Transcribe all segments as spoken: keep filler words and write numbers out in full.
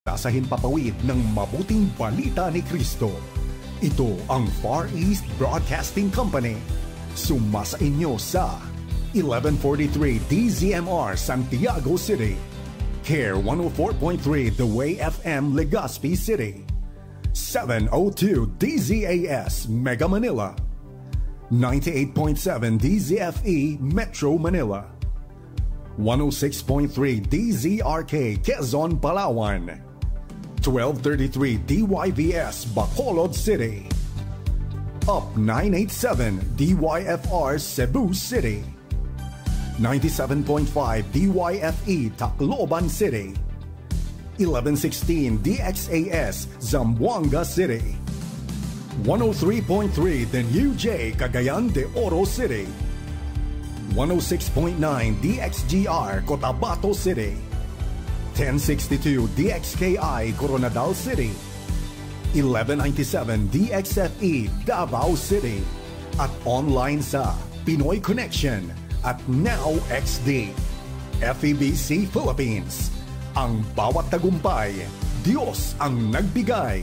sa himpapawid ng mabuting balita ni Kristo. Ito ang Far East Broadcasting Company. Sumasa inyo sa eleven forty-three D Z M R Santiago City, Care one oh four point three The Way F M Legazpi City, seven oh two D Z A S Mega Manila, ninety-eight point seven D Z F E Metro Manila, one oh six point three D Z R K Quezon, Palawan, twelve thirty-three D Y V S Bacolod City, Up nine eighty-seven D Y F R Cebu City, ninety-seven point five D Y F E Tacloban City, eleven sixteen D X A S Zamboanga City, one oh three point three The New J Cagayan de Oro City, one oh six point nine D X G R Cotabato City, ten sixty-two D X K I Coronadal City, eleven ninety-seven D X F E Davao City, at online sa Pinoy Connection at Now X D. F E B C Philippines. Ang bawat tagumpay, Diyos ang nagbigay.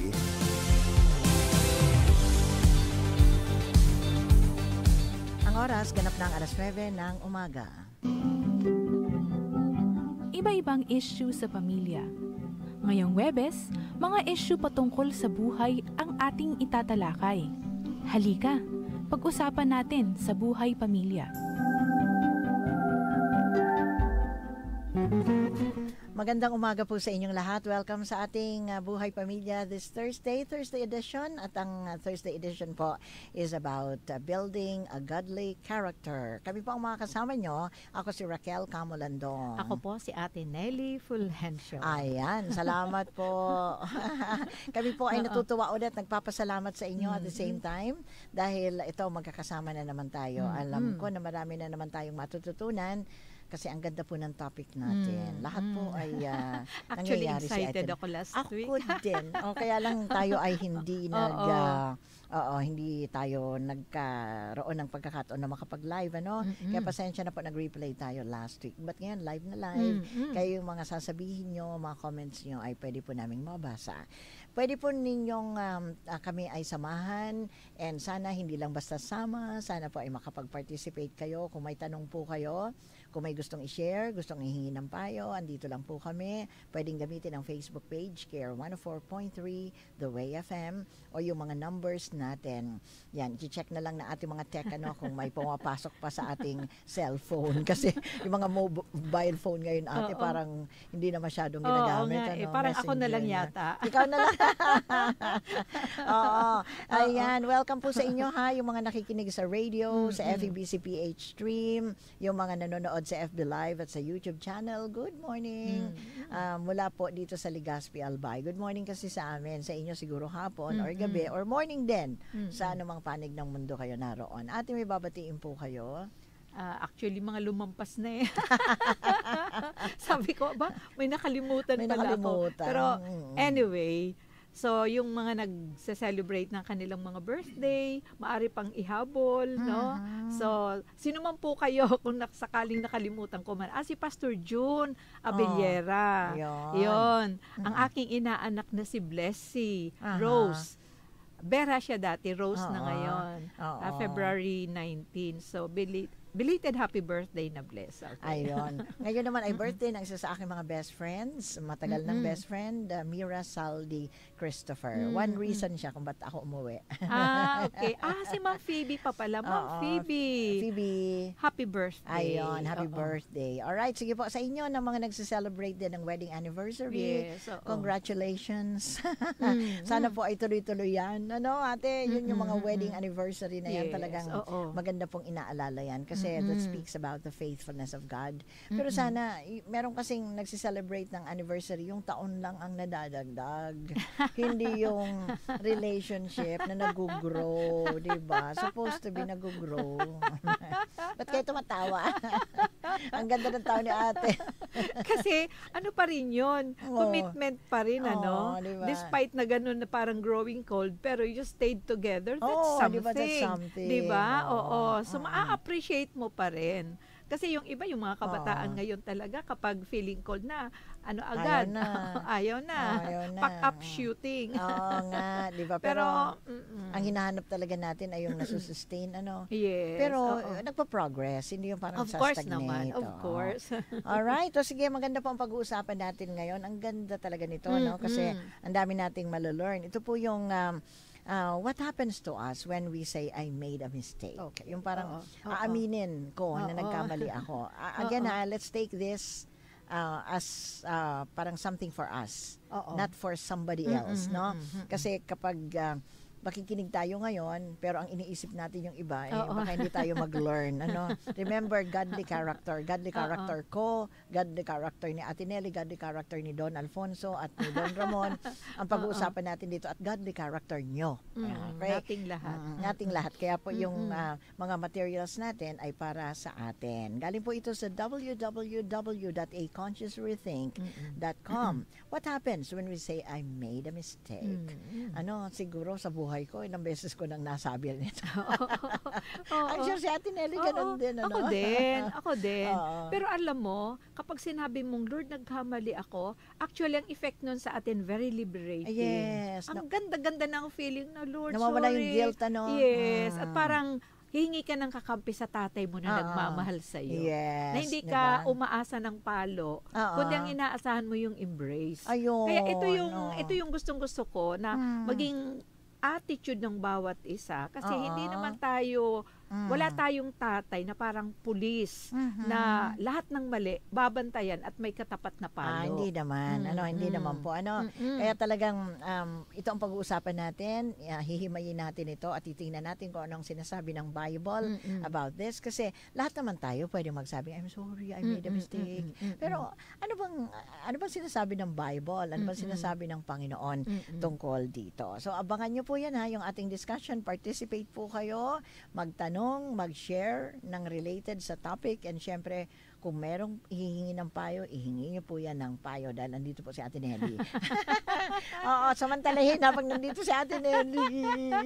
Ang oras, ganap ng alas nuwebe ng umaga. Iba-ibang issue sa pamilya. Ngayong Huwebes, mga issue patungkol sa buhay ang ating itatalakay. Halika, pag-usapan natin sa Buhay Pamilya. Magandang umaga po sa inyong lahat. Welcome sa ating uh, Buhay Pamilya this Thursday, Thursday edition. At ang uh, Thursday edition po is about uh, building a godly character. Kami po ang mga kasama nyo. Ako si Raquel Camolandong. Ako po si Ate Nelly Fulgencio. Ayan, salamat po. Kami po ay natutuwa ulit. Nagpapasalamat sa inyo mm-hmm. at the same time. Dahil ito, magkakasama na naman tayo. Mm-hmm. Alam ko na marami na naman tayong matututunan. Kasi ang ganda po ng topic natin. Mm, Lahat mm. po ay uh, Actually, nangyayari excited si ako last ako week. Ako din. O, kaya lang tayo ay hindi nag... Uh, oo, hindi tayo nagkaroon ng pagkakataon na makapag-live, ano? Mm-hmm. Kaya pasensya na po, nag-replay tayo last week. But ngayon, live na live. Mm-hmm. Kaya yung mga sasabihin nyo, mga comments nyo, ay pwede po naming mabasa. Pwede po ninyong um, uh, kami ay samahan, and sana hindi lang basta sama, sana po ay makapag-participate kayo. Kung may tanong po kayo, kung may gustong i-share, gustong ihingi ng payo, andito lang po kami. Pwedeng gamitin ang Facebook page, Care one oh four point three The Way F M, o yung mga numbers natin. Yan, i-check na lang na ating mga tech ano, kung may pumapasok pa sa ating cellphone. Kasi yung mga mobile phone ngayon, ate, Oo. parang hindi na masyadong ginagamit. Oo, ano, eh, parang ako na lang yata. Ikaw na lang. Oo. Ayan, welcome po sa inyo ha, yung mga nakikinig sa radio, mm-hmm. sa F E B C P H stream, yung mga nanonood sa F B Live at sa YouTube channel. Good morning. Mm-hmm. Uh, mula po dito sa Legazpi, Albay. Good morning kasi sa amin. Sa inyo siguro hapon mm-hmm. or gabi or morning din. Mm-hmm. Sa anumang panig ng mundo kayo naroon. Ate, may babatiin po kayo? Uh, actually, mga lumampas na eh. Sabi ko, ba, may nakalimutan may pala nakalimutan. ako. Pero anyway, so yung mga nagse-celebrate ng kanilang mga birthday, maaari pang ihabol, mm-hmm. no? So, sino man po kayo kung sakaling nakalimutan ko man. Ah, si Pastor June Abellera. Oh, yun. yun. Mm-hmm. Ang aking inaanak na si Blessy uh-huh. Rose. Vera siya dati, Rose uh-huh. na ngayon. Uh-huh. Uh, February nineteenth. So, belated, belated happy birthday na Bless. Okay. Ayun. Ngayon naman ay birthday ng isa sa aking mga best friends. Matagal mm-hmm. ng best friend, uh, Mira Saldi Christopher. Mm-hmm. One reason siya kung ba't ako umuwi. Ah, okay. Ah, si Ma'am Phoebe pa pala. Ma'am Phoebe. Phoebe. Happy birthday. Ayun, happy Uh-oh. birthday. Alright, sige po. Sa inyo na mga nagse-celebrate din ng wedding anniversary. Yes, congratulations. mm-hmm. Sana po ay tuloy-tuloy yan. Ano, ate, yun mm-hmm. yung mga wedding anniversary na yan. Yes. Talagang Uh-oh. maganda pong inaalala yan. Kasi mm-hmm. that speaks about the faithfulness of God. Pero mm-hmm. sana, y- meron kasing nagsiselebrate ng anniversary, yung taon lang ang nadadagdag. Hindi yung relationship na nag-grow, diba? Supposed to be nag-grow. Ba't kayo tumatawa? Ang ganda ng tao ni ate. Kasi, ano pa rin yun? Oh. Commitment pa rin, oh, ano? Diba? Despite na ganun na parang growing cold, pero you just stayed together, that's oh, something. Diba, that's something. Diba? Oh. Oo. So, oh. maa-appreciate mo pa rin. Kasi yung iba, yung mga kabataan oh. ngayon talaga, kapag feeling cold na, ano agad. Ayaw na. Ayaw na. Ayaw na. Pack-up shooting. Oo nga, di ba? Pero, Pero, mm-mm. ang hinahanap talaga natin ay yung nasusustain, ano? Yes. Pero, oo. nagpa-progress, hindi yung parang Of course sa-stagnate. naman. Of Oo. course. Alright. O sige, maganda po ang pag-uusapan natin ngayon. Ang ganda talaga nito, no? Kasi, Mm-mm. ang dami nating malo-learn. Ito po yung, um, uh, what happens to us when we say, I made a mistake. Okay. Yung parang, Oo. Oo. aaminin ko na Oo. nagkamali ako. Uh, again, Oo. ha, let's take this uh, as uh, parang something for us. Oo. Not for somebody Mm-mm, else, no? mm-mm, mm-mm. Kasi kapag uh, makikinig tayo ngayon, pero ang iniisip natin yung iba, eh, Oo. baka hindi tayo mag-learn. Ano? Remember, godly character. Godly character ko, godly character ni Ate Nelly, godly character ni Don Alfonso at ni Don Ramon. Ang pag-uusapan natin dito at godly character nyo. Mm, Okay? nating lahat. Mm, nating lahat. Kaya po yung Mm-mm. ah, mga materials natin ay para sa atin. Galing po ito sa w w w dot a conscious rethink dot com. What happens when we say, I made a mistake? Mm. Ano, siguro sa buhay ko, ilang beses ko nang nasabi nito. Oo. I'm sure si Ate Nelly, Oo, ganun din, ano? Ako din, ako din. Oo. Pero alam mo, kapag sinabi mong, Lord, nagkamali ako, actually, ang effect nun sa atin, very liberating. Yes. Ang ganda-ganda ng feeling na, Lord, Nawawala sorry. yung guilt, ano? Yes. Mm. At parang, hihingi ka ng kakampi sa tatay mo na Oo. nagmamahal sa'yo. Yes. Na hindi diba? ka umaasa ng palo, Oo. kundi ang inaasahan mo yung embrace. Ayun. Kaya ito yung no. ito yung gustong-gusto ko na Mm. maging attitude ng bawat isa kasi Oo. hindi naman tayo Mm. wala tayong tatay na parang pulis Mhm. na lahat ng mali babantayan at may katapat na palo. Ah, hindi naman. Mm, Ano, hindi mm. naman po. Ano, Mm-mm. kaya talagang um, ito ang pag-uusapan natin. Uh, hihimayin natin ito at titingnan natin kung anong sinasabi ng Bible Mm-mm. about this. Kasi lahat naman tayo pwede magsabi, I'm sorry, I made a Mm-mm, mistake. mm-mm, mm-mm. Pero ano bang ano bang sinasabi ng Bible? Ano bang Mm-mm. sinasabi ng Panginoon Mm-mm. tungkol dito? So abangan nyo po yan ha, yung ating discussion. Participate po kayo, magtanong, mag-share ng related sa topic, and syempre kung merong hihingi ng payo, ihingi niyo po yan ng payo dahil nandito po si Ate Nelly. Oo, samantalahin habang nandito si Ate Nelly.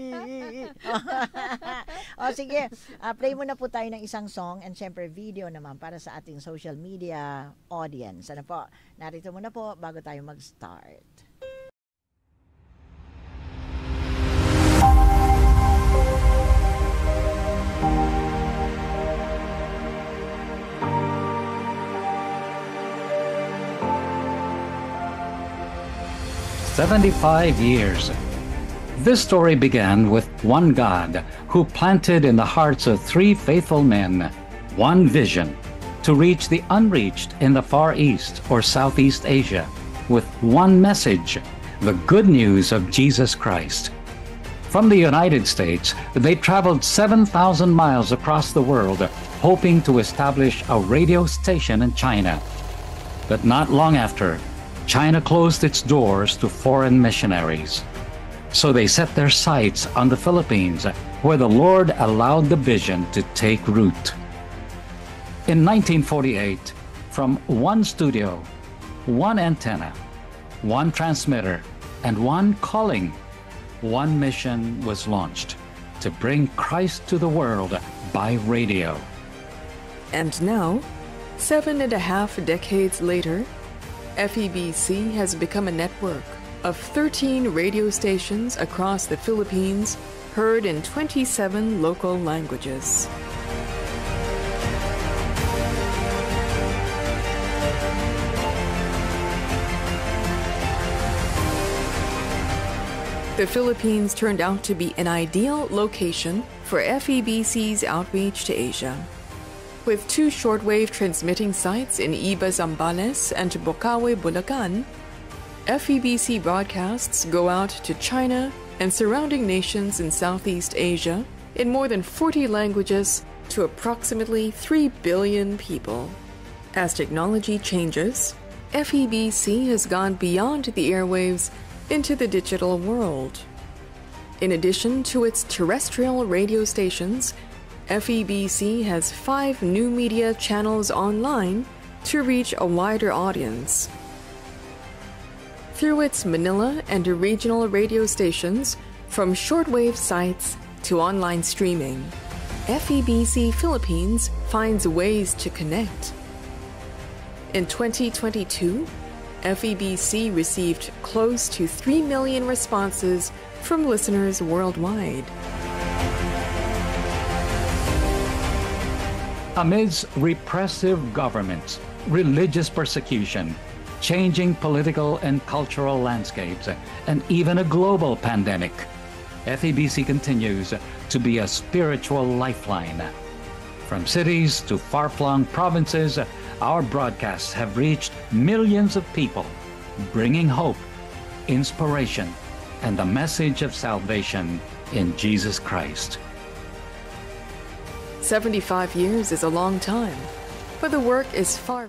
O sige, uh, play muna po tayo ng isang song and syempre video naman para sa ating social media audience. Ano po, narito muna po bago tayo mag-start. seventy-five years. This story began with one God who planted in the hearts of three faithful men one vision to reach the unreached in the Far East or Southeast Asia with one message, the good news of Jesus Christ. From the United States, they traveled seven thousand miles across the world hoping to establish a radio station in China. But not long after, China closed its doors to foreign missionaries. So they set their sights on the Philippines, where the Lord allowed the vision to take root. In nineteen forty-eight, from one studio, one antenna, one transmitter, and one calling, one mission was launched to bring Christ to the world by radio. And now, seven and a half decades later, F E B C has become a network of thirteen radio stations across the Philippines, heard in twenty-seven local languages. The Philippines turned out to be an ideal location for F E B C's outreach to Asia. With two shortwave transmitting sites in Iba, Zambales and Bocaue, Bulacan, F E B C broadcasts go out to China and surrounding nations in Southeast Asia in more than forty languages to approximately three billion people. As technology changes, F E B C has gone beyond the airwaves into the digital world. In addition to its terrestrial radio stations, F E B C has five new media channels online to reach a wider audience. Through its Manila and regional radio stations, from shortwave sites to online streaming, F E B C Philippines finds ways to connect. In twenty twenty-two, F E B C received close to three million responses from listeners worldwide. Amidst repressive governments, religious persecution, changing political and cultural landscapes, and even a global pandemic, F E B C continues to be a spiritual lifeline. From cities to far-flung provinces, our broadcasts have reached millions of people, bringing hope, inspiration, and the message of salvation in Jesus Christ. seventy-five years is a long time, but the work is far.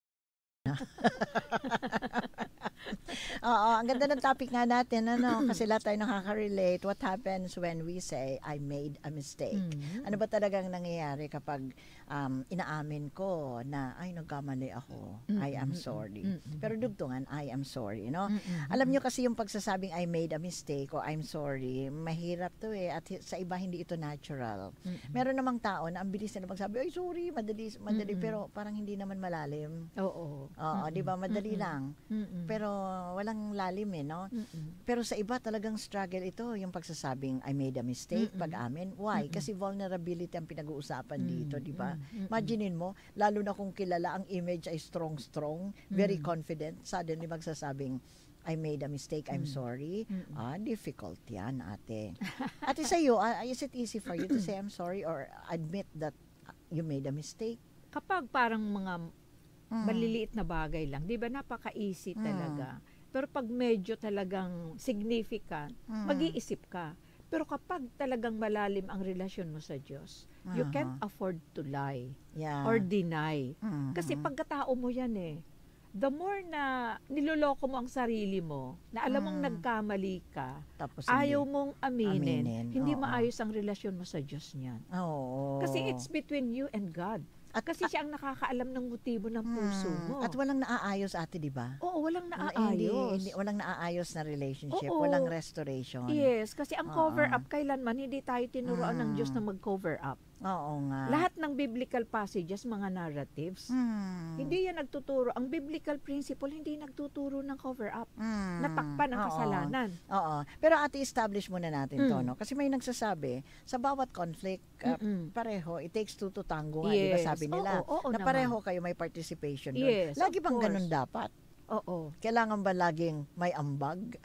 Oo, ang ganda ng topic nga natin, ano, kasi lahat tayo nakaka-relate. What happens when we say, I made a mistake? Mm-hmm. Ano ba talagang nangyayari kapag um, inaamin ko na, ay, nagkamali ako. Mm-hmm. I am sorry. Mm-hmm. Pero dugtungan, I am sorry, no? Mm-hmm. Alam nyo kasi yung pagsasabing, I made a mistake o I'm sorry, mahirap to eh. At sa iba, hindi ito natural. Mm-hmm. Meron namang tao na ang bilis na magsabi, ay, sorry, madali, madali, mm-hmm. pero parang hindi naman malalim. Oo. Oo, mm-hmm. di ba? Madali mm-hmm. lang. Mm-hmm. Pero walang lalim eh, no? Mm-mm. Pero sa iba talagang struggle ito, yung pagsasabing I made a mistake, Mm-mm. pag-amin. Why? Mm-mm. Kasi vulnerability ang pinag-uusapan Mm-mm. dito, di ba? Imaginein mo, lalo na kung kilala ang image ay strong-strong, very Mm-mm. confident, suddenly magsasabing I made a mistake, I'm Mm-mm. sorry. Mm-mm. Ah, difficult yan, ate. Ate, sa'yo, uh, is it easy for you to say I'm sorry or admit that you made a mistake? Kapag parang mga Mm. maliliit na bagay lang, 'di ba? Napaka-easy talaga. Mm. Pero pag medyo talagang significant, mm. mag-iisip ka. Pero kapag talagang malalim ang relasyon mo sa Diyos, uh-huh. you can't afford to lie yeah. or deny. Mm-hmm. Kasi pagkatao mo 'yan eh. The more na niloloko mo ang sarili mo, na alam mong mm. nagkamali ka, tapos ayaw hindi. mong aminin, aminin. hindi Oo. maayos ang relasyon mo sa Diyos niyan. Oo. Kasi it's between you and God. At kasi siya ang nakakaalam ng motibo ng puso mo. At walang naaayos, ate, di ba? Oo, walang naaayos. Hindi, hindi, walang naaayos na relationship, Oo. walang restoration. Yes, kasi ang cover up, kailanman hindi tayo tinuruan mm. ng Diyos na mag-cover up. Oo nga. Lahat ng biblical passages, mga narratives, hmm. hindi yan nagtuturo. Ang biblical principle, hindi nagtuturo ng cover up. Hmm. Natakpan ang Oo. kasalanan. Oo. Pero ate, establish muna natin mm. to, no? Kasi may nagsasabi, sa bawat conflict, uh, pareho, it takes two to tango. Yes. Di ba sabi nila? Oo, oo, na pareho naman. Kayo may participation doon. Yes, lagi bang ganun dapat? Oo. Kailangan ba laging may ambag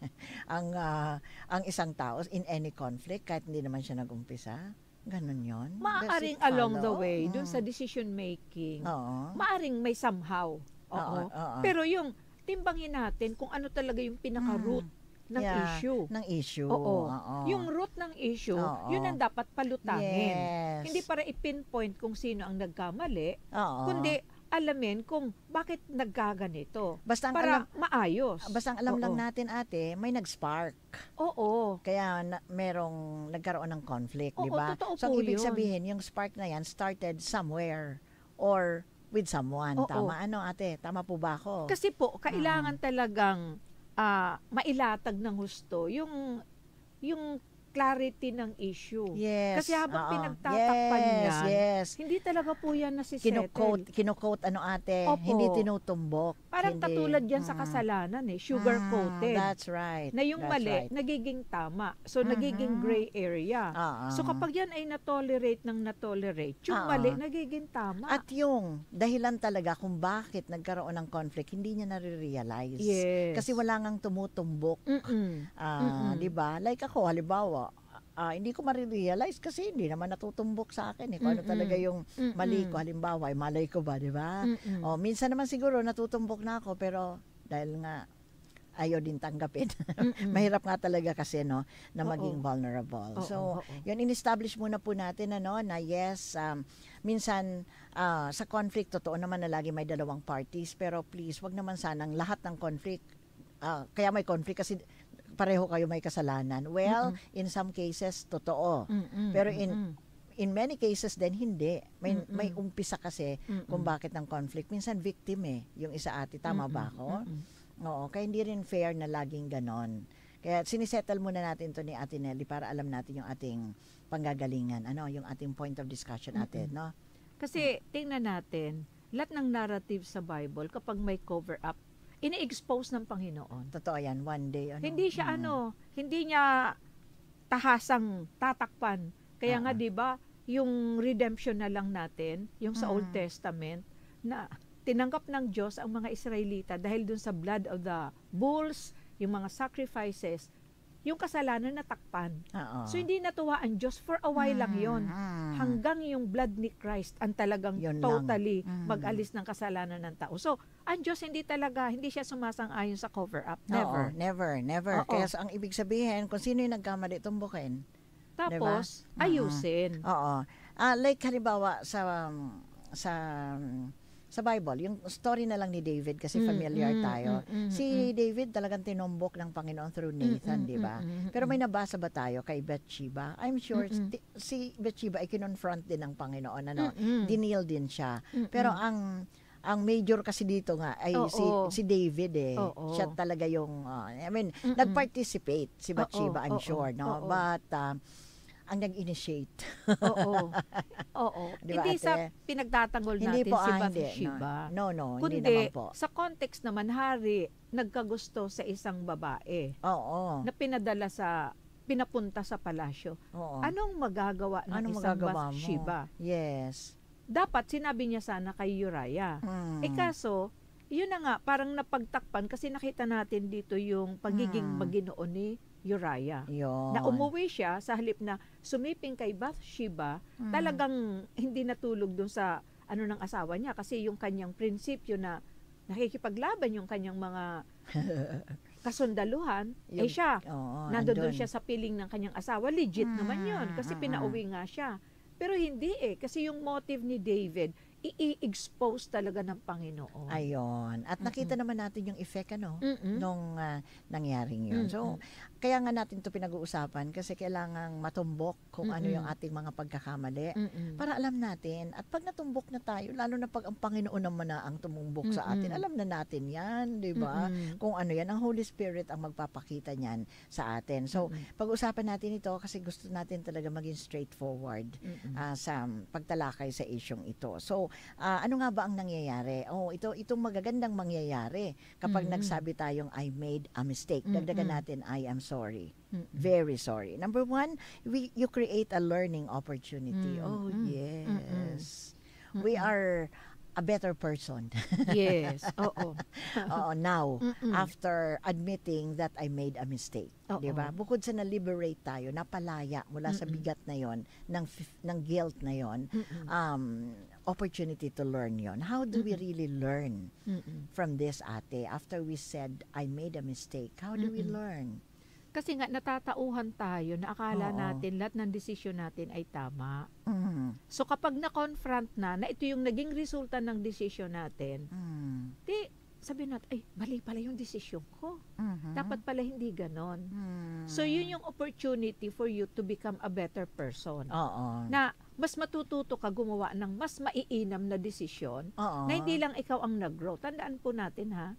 ang uh, ang isang tao in any conflict kahit hindi naman siya nag-umpisa? Ganun yun? Maaring along the way, mm. dun sa decision making, Oo. maaring may somehow. Oo. Oo, oo. Pero yung timbangin natin kung ano talaga yung pinaka-root mm. ng yeah, issue. Ng issue. Oo. Oo. Yung root ng issue, Oo. yun ang dapat palutangin. Yes. Hindi para i-pinpoint kung sino ang nagkamali, Oo. kundi alamin kung bakit nagkaganito. Basta para alam, maayos. Basta ang alam Oo. lang natin, ate, may nag-spark. Oo. Kaya na, merong nagkaroon ng conflict, di ba? Totoo so, po ang ibig yun. sabihin, yung spark na yan started somewhere or with someone. Oo. Tama? Ano, ate? Tama po ba ako? Kasi po, kailangan hmm. talagang uh, mailatag ng husto yung yung clarity ng issue. Yes. Kasi habang uh-uh. pinagtatakpan yes, yan, yes. hindi talaga po yan nasisettle. Kino-quote, kino-quote ano ate, Opo. hindi tinutumbok. Parang hindi, katulad yan mm, sa kasalanan eh, sugar-coated. Mm, that's right. Na yung that's mali, right. nagiging tama. So, mm-hmm. nagiging gray area. Uh-uh. So, kapag yan ay natolerate ng natolerate, yung uh-uh. mali, nagiging tama. At yung dahilan talaga kung bakit nagkaroon ng conflict, hindi niya nare-realize. Yes. Kasi wala ngang tumutumbok. Mm-mm. Uh, Mm-mm. Diba? Like ako, halimbawa, Uh, hindi ko marirealize kasi hindi naman natutumbok sa akin eh. Kung ano talaga yung mali ko, halimbawa, ay malay ko ba, di ba? O, minsan naman siguro natutumbok na ako, pero dahil nga ayaw din tanggapin. Mahirap nga talaga kasi, no, na maging Oo. vulnerable. Oo, so, oo. yun, in-establish muna po natin, ano, na yes, um, minsan, uh, sa conflict, totoo naman na lagi may dalawang parties, pero please, wag naman sanang lahat ng conflict, uh, kaya may conflict kasi pareho kayo may kasalanan. Well, Mm-mm. in some cases, totoo. Mm-mm. Pero in Mm-mm. in many cases din, hindi. May, Mm-mm. may umpisa kasi Mm-mm. kung bakit ng conflict. Minsan victim eh, yung isa ate. Tama Mm-mm. ba ako? Mm-mm. Oo, kaya hindi rin fair na laging ganon. Kaya sinisettle muna natin to ni Ate Nelly para alam natin yung ating panggagalingan. Ano, yung ating point of discussion ate, Mm-mm. no? Kasi tingnan natin, lahat ng narrative sa Bible, kapag may cover up, ini-expose ng Panginoon. Totoo yan, one day. Ano? Hindi siya Mm. ano, hindi niya tahasang tatakpan. Kaya nga Ah. 'di ba, yung redemption na lang natin, yung sa Mm. Old Testament na tinanggap ng Diyos ang mga Israelita dahil dun sa blood of the bulls, yung mga sacrifices, yung kasalanan natakpan. Oo. So hindi natuwa ang Diyos for a while lang yon. Mm. Hanggang yung blood ni Christ ang talagang Yun lang. totally Mm. mag-alis ng kasalanan ng tao. So, ang Diyos hindi talaga, hindi siya sumasang-ayon sa cover-up. Never. Never. never, never. Oo. Kaya sa- ang ibig sabihin, kung sino yung nagkamali, tumbukin. Tapos, Diba? ayusin. Oo. Ah, like halimbawa sa um, sa um, sa Bible, yung story na lang ni David kasi Mm, familiar mm, tayo. mm, mm, Si mm. David talagang tinombok ng Panginoon through Nathan, Mm, mm, di ba? mm, mm, Pero mm. may nabasa ba tayo kay Bathsheba? I'm sure Mm, mm. ti- si Bathsheba ay kinonfront din ng Panginoon, ano? Mm-mm. Dinil din siya. Mm-mm. Pero ang ang major kasi dito nga ay si Oo. si David eh. Oo. Siya talaga yung uh, I mean, Mm-mm. nag-participate si Bathsheba, Oo, I'm oo, sure, no? oo. But uh, ang nag-initiate. Oo. Oo. Di ba, Hindi ate? sa pinagtatanggol Hindi natin po, si ah, hindi. Bathsheba. No, no, hindi Kundi, naman po. sa context naman, hari, nagkagusto sa isang babae Oo. na pinadala sa, pinapunta sa palasyo. Oo. Anong magagawa ng Anong isang magagawa mo? Bathsheba? Yes. Dapat sinabi niya sana kay Uriah. Hmm. Eh kaso, yun na nga, parang napagtakpan kasi nakita natin dito yung pagiging Hmm. Maginoon ni Uriah. Yun. Na umuwi siya sa halip na sumiping kay Bathsheba, Hmm. talagang hindi natulog dun sa ano ng asawa niya kasi yung kanyang prinsipyo na nakikipaglaban yung kanyang mga kasundaluhan, eh Yung- siya, Oo, nandun andun. doon siya sa piling ng kanyang asawa, legit naman yun Mm, kasi mm, pinauwi nga siya. Pero hindi eh, kasi yung motive ni David, i-expose talaga ng Panginoon. Ayun. At nakita naman natin yung effect ano Mm-mm. nung ah, nangyaring yun. So, kaya nga natin to pinag-uusapan kasi kailangang matumbok kung ano Mm-mm. yung ating mga pagkakamali Mm-mm. para alam natin. At pag natumbok na tayo, lalo na pag ang Panginoon naman na ang tumumbok sa Mm-mm. atin, alam na natin yan, di ba? Mm-mm. Kung ano yan, ang Holy Spirit ang magpapakita niyan sa atin. So, Mm-mm. pag-usapan natin ito kasi gusto natin talaga maging straightforward Mm-mm. ah, sa pagtalakay sa isyong ito. So, ah, ano nga ba ang nangyayari? Oh, ito itong magagandang mangyayari kapag Mm-mm. nagsabi tayong I made a mistake. Dagdagan Mm-mm. natin I am sorry. Mm-mm. Very sorry. Number one, we you create a learning opportunity. Mm-mm. Oh, Mm-mm. yes. We Mm-mm. are a better person. Yes, oo. Oo, now, Mm-mm. after admitting that I made a mistake. Oo. Di ba? Bukod sa na-liberate tayo, napalaya mula sa Mm-mm. bigat na yon, ng, f- ng guilt na yon, Mm-mm. um, opportunity to learn yon. How do we Mm-mm. really learn Mm-mm. from this, ate? After we said, I made a mistake, how do we Mm-mm. learn? Kasi nga natatauhan tayo na akala Oo. natin lahat ng desisyon natin ay tama. Mm. So kapag na-confront na na ito yung naging resulta ng desisyon natin, Mm. di sabi natin, ay, mali pala yung desisyon ko. Mhm. Dapat pala hindi ganon. Mm. So yun yung opportunity for you to become a better person. Oo. Na mas matututo ka gumawa ng mas maiinam na desisyon Oo. na hindi lang ikaw ang nag-grow. Tandaan po natin ha,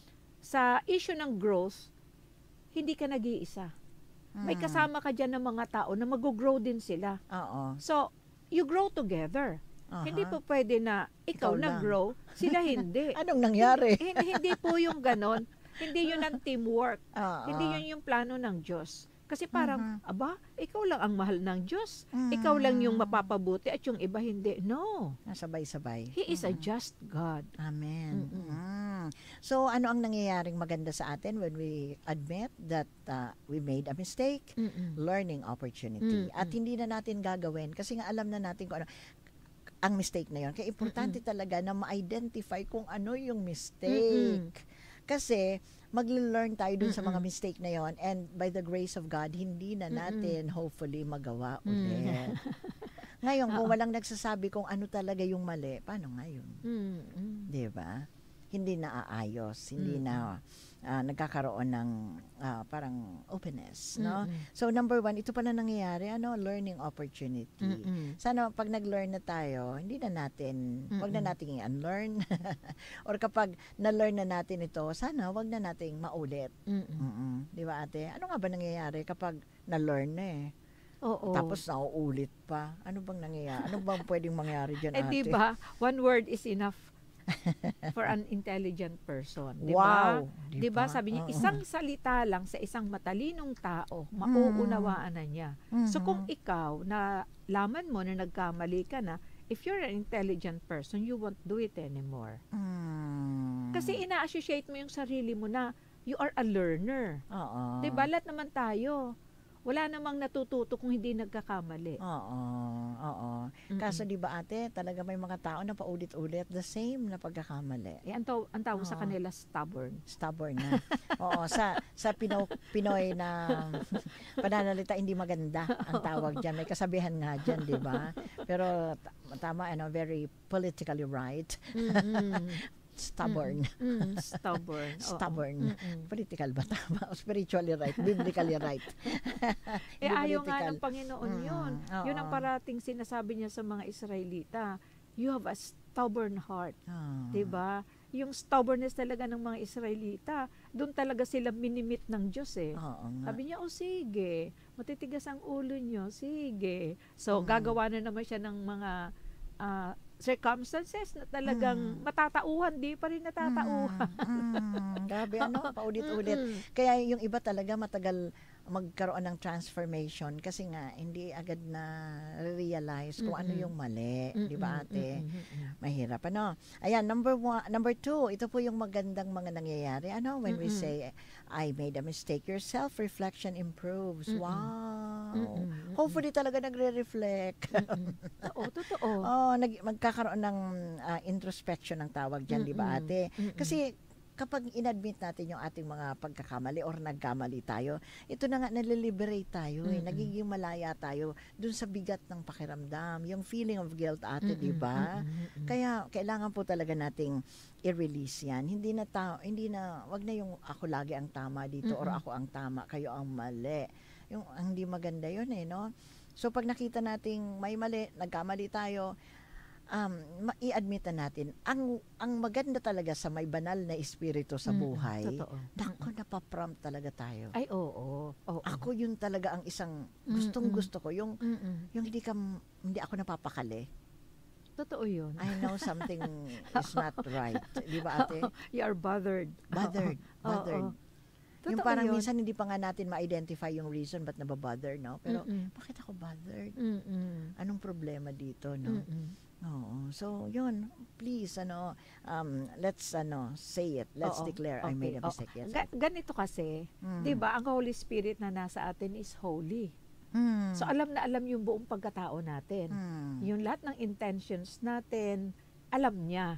sa issue ng growth, hindi ka nag-iisa. May Mm. kasama ka dyan ng mga tao na mag-grow din sila. Oo. So, you grow together. Aha. Hindi po pwede na ikaw, Ikaw lang. nag-grow, sila hindi. Anong nangyari? hindi, hindi po yung ganon. Hindi yun ang teamwork. Oo. Hindi yun yung plano ng Diyos. Kasi parang, Mhm. aba, ikaw lang ang mahal ng Diyos. Mm. Ikaw lang yung mapapabuti at yung iba hindi. No. Nasabay-sabay. He is a just God. Amen. Mm-mm. Mm. So, ano ang nangyayaring maganda sa atin when we admit that uh, we made a mistake? Mm-mm. Learning opportunity. Mm-mm. At hindi na natin gagawin kasi nga alam na natin kung ano ang mistake na yon. Kaya importante talaga na ma-identify kung ano yung mistake. Kasi magli-learn tayo dun sa mga Mm-mm. mistake na yon, and by the grace of God, hindi na natin hopefully magawa Mm. ulit. Ngayon, kung Oo. walang nagsasabi kung ano talaga yung mali, paano ngayon? Mm-mm. 'Di ba? Hindi na aayos, hindi Mm-mm. na ah, nagkakaroon ng ah, parang openness, no? Mm-mm. So number one, ito pa na nangyayari, ano, learning opportunity. Mm-mm. Sana pag nag-learn na tayo, hindi na natin, wag na Mm-mm. nating i-unlearn. Or kapag na-learn na natin ito, sana wag na nating maulit. Mm-mm. Mm-mm. 'Di ba, ate? Ano nga ba nangyayari kapag na-learn na eh? Oo. Tapos nauulit pa. Ano bang nangyayari? Ano bang pwedeng mangyari diyan, eh, ate? di ba? One word is enough for an intelligent person. Di Wow! ba? Di ba? Sabi niya, Oo. isang salita lang sa isang matalinong tao, mauunawaan na niya. So kung ikaw, na laman mo na nagkamali ka na, if you're an intelligent person, you won't do it anymore. Mm. Kasi ina-associate mo yung sarili mo na you are a learner. Oo. Di ba? Lahat naman tayo. Wala namang natututo kung hindi nagkakamali. Oo, oo. Kaso di ba ate, talaga may mga tao na paulit-ulit the same na pagkakamali. Eh, ang, taw- ang tawag sa Oo. kanila, stubborn. Stubborn na. Oo, sa sa Pino, Pinoy na pananalita hindi maganda ang tawag diyan. May kasabihan nga diyan, di ba? Pero t- tama, ano, very politically right. Stubborn. Mm, stubborn. Oo. Stubborn. Mm-mm. Political ba tama? O spiritually right? Biblically right? Eh, Hindi ayaw nga political. ng Panginoon Mm, yun. oo. Yun ang parating sinasabi niya sa mga Israelita. You have a stubborn heart. Ah. Diba? Yung stubbornness talaga ng mga Israelita, doon talaga sila minimit ng Diyos eh. Oo nga. Sabi niya, oh sige, matitigas ang ulo niyo, sige. So, Mm. gagawa na naman siya ng mga ah, circumstances na talagang matatauhan, di pa rin natatauhan. Mm, mm, grabe ano, paulit-ulit. Mm-mm. Kaya yung iba talaga matagal magkaroon ng transformation kasi nga hindi agad na realize kung ano Mm-mm. yung mali, di ba ate? Mm-mm. Mahirap ano. Ayan, number one, number two, ito po yung magandang mga nangyayari. Ano, when we Mm-mm. say, I made a mistake, your self-reflection improves. Mm-mm. Wow. Mm-mm. Hopefully talaga nagre-reflect. Mm-mm. Oo, totoo. Oh, nag, magkakaroon ng ah, introspection ang tawag dyan, di ba Mm-mm. ate? Mm-mm. Kasi kapag inadmit natin yung ating mga pagkakamali or nagkamali tayo, ito na nga, naliliberate tayo, eh. Mm-mm. Nagiging malaya tayo dun sa bigat ng pakiramdam, yung feeling of guilt ate, di Mm-mm. ba? Mm-mm. Kaya kailangan po talaga nating i-release yan. Hindi na tao, hindi na, wag na yung ako lagi ang tama dito or Mm-mm. ako ang tama, kayo ang mali. Yung ang hindi maganda yun eh, no? So pag nakita nating may mali, nagkamali tayo, um, ma- i-admit na natin, ang ang maganda talaga sa may banal na espiritu sa Mm-mm. buhay, Totoo. nako, napaprompt talaga tayo. Ay, oo. Oo. Ako yun talaga ang isang gustong gusto ko, yung Mm-mm. yung hindi ka hindi ako napapakali. Totoo yun. I know something is not right. Di ba ate? You are bothered. Bothered. Oo. Bothered. Oo. Yung Totoo parang yun. minsan hindi pa nga natin ma-identify yung reason ba't nababother, no? Pero Mm-mm. bakit ako bothered? Mm-mm. Anong problema dito, no? Mm-mm. Oo. So, yun. Please, ano, um, let's, ano, say it. Let's Oo. declare I Okay. made a Oo. mistake. Yes. Ga- ganito kasi, Mm. 'di ba, ang Holy Spirit na nasa atin is holy. Mm. So alam na alam yung buong pagkatao natin. Mm. Yung lahat ng intentions natin, alam niya.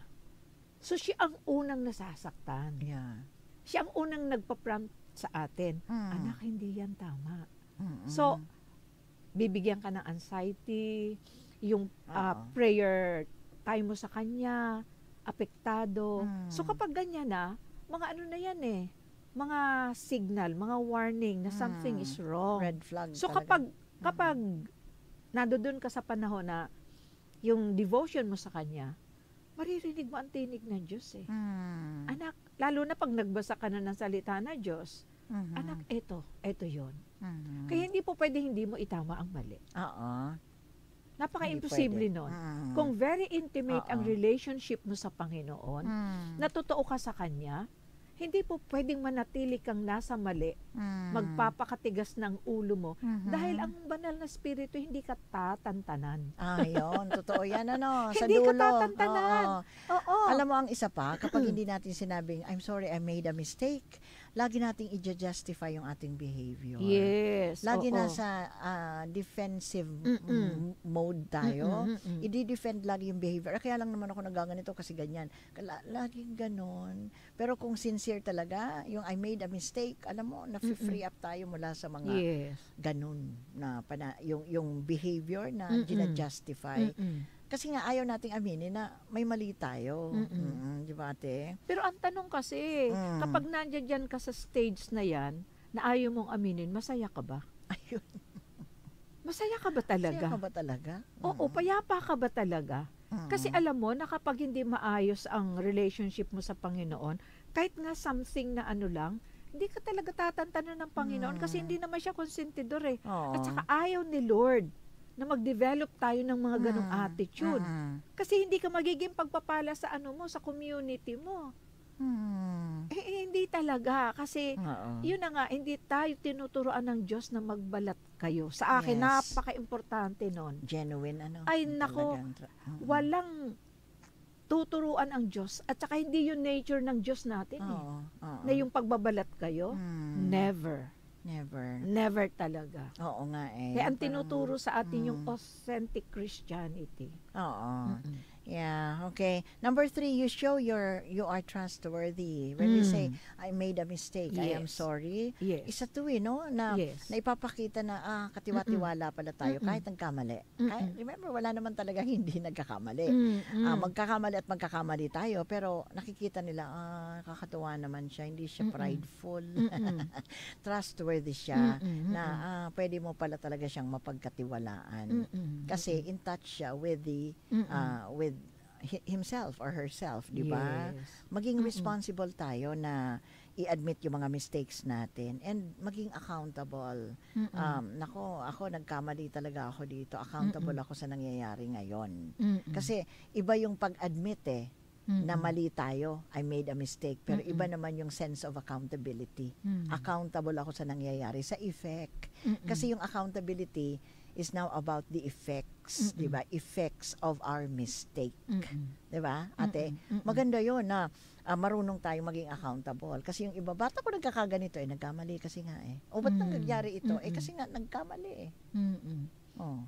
So siya ang unang nasasaktan. Yeah. Siya ang unang nagpa-prompt sa atin. Mm. Anak, hindi yan tama. Mm-mm. So, bibigyan ka ng anxiety, yung ah, Oo. prayer time mo sa kanya, apektado. Mm. So kapag ganyan na, mga ano na yan eh, mga signal, mga warning na something Mm. is wrong. red flag So talaga. kapag kapag nandoon ka sa panahon na yung devotion mo sa kanya, maririnig mo ang tinig ng Diyos eh. Mm. Anak, lalo na pag nagbasa ka na ng salita ng Diyos, Mhm. anak, eto, eto yon. Mhm. Kaya hindi po pwede hindi mo itama ang mali. Oo. Napaka-imposible Hindi nun. pwede. Mm. Kung very intimate ang Oo. relationship mo sa Panginoon, Mm. na totoo ka sa Kanya, hindi po pwedeng manatili kang nasa mali, Mm. magpapakatigas ng ulo mo, Mhm. dahil ang banal na spirito hindi ka tatantanan. Ah, yun. Totoo yan, ano, sa Hindi ka dulo. tatantanan. Oo. Oo. Alam mo, ang isa pa, kapag hindi natin sinabing, I'm sorry, I made a mistake, lagi nating i-justify yung ating behavior. Yes. Lagi oo. nasa ah, defensive Mm-mm. m- mode tayo. Mm-mm, mm-mm. I-defend lagi yung behavior. Ah, Kaya lang naman ako nagaganito kasi ganyan. Kala- Laging ganon. Pero kung sincere talaga, yung I made a mistake, alam mo, na-free up tayo mula sa mga Yes. ganun na pana, yung yung behavior na Mm-mm. gina-justify. Mm-mm. Kasi nga ayaw nating aminin na may mali tayo. Mm-mm. Mm-mm, di ba ate? Pero ang tanong kasi, Mm. kapag nandiyan dyan ka sa stage na yan, na ayaw mong aminin, masaya ka ba? Ayun. Masaya ka ba talaga? Siya ka ba talaga? Oo, payapa ka ba talaga? Mm-mm. Kasi alam mo na kapag hindi maayos ang relationship mo sa Panginoon, kahit nga something na ano lang, hindi ka talaga tatantanan ng Panginoon Mm. kasi hindi naman siya konsentidor eh. Oo. At saka ayaw ni Lord na mag-develop tayo ng mga ganong Mm, attitude. mm, Kasi hindi ka magiging pagpapala sa ano mo, sa community mo. mm. Eh, eh, hindi talaga. Kasi, Oo. yun na nga, hindi tayo tinuturoan ng Diyos na magbalat kayo. Sa akin, Yes. napaka-importante nun. Genuine, ano? Ay, nako, Talagang tra- mm, Walang tuturuan ang Diyos. At saka hindi yung nature ng Diyos natin eh. Oo, oo. Na yung pagbabalat kayo, Mm, never. Never. Never talaga. Oo nga eh. Kaya ang Parang- tinuturo sa atin yung Mm. authentic Christianity. Oo. Mm-mm. Yeah, okay. Number three, you show your you are trustworthy. When you Mm. say, I made a mistake, I am Yes. sorry. Yes. Isa to eh, no? Na, Yes. na ipapakita na, ah, katiwa-tiwala pala tayo Mm-mm. kahit nagkamali. Mm-mm. Kahit, remember, wala naman talaga hindi nagkakamali. Mm-mm. Ah, magkakamali at magkakamali tayo, pero nakikita nila, ah, kakatuwa naman siya, hindi siya Mm-mm. prideful. Mm-mm. Trustworthy siya, Mm-mm. na ah, pwede mo pala talaga siyang mapagkatiwalaan. Mm-mm. Kasi in touch siya with the Mm-mm. uh, with hi- himself or herself, di ba? Yes. Maging Mm-mm. responsible tayo na i-admit yung mga mistakes natin and maging accountable. Mm-mm. Um, nako, ako nagkamali talaga ako dito. Accountable Mm-mm. ako sa nangyayari ngayon. Mm-mm. Kasi iba yung pag-admit eh, Mm-mm. na mali tayo, I made a mistake. Pero Mm-mm. iba naman yung sense of accountability. Mm-mm. Accountable ako sa nangyayari, sa effect. Mm-mm. Kasi yung accountability is now about the effects, Mm-mm. 'di ba? Effects of our mistake, Mm-mm. 'di ba? Ate, Mm-mm. maganda 'yon na ah, marunong tayong maging accountable. Kasi yung iba, bata ko nagkakaganito eh, nagkamali kasi nga eh. O ba't Mm. nangyayari ito? Eh Mm-mm. kasi nga nagkamali eh. Mm-mm. Oh.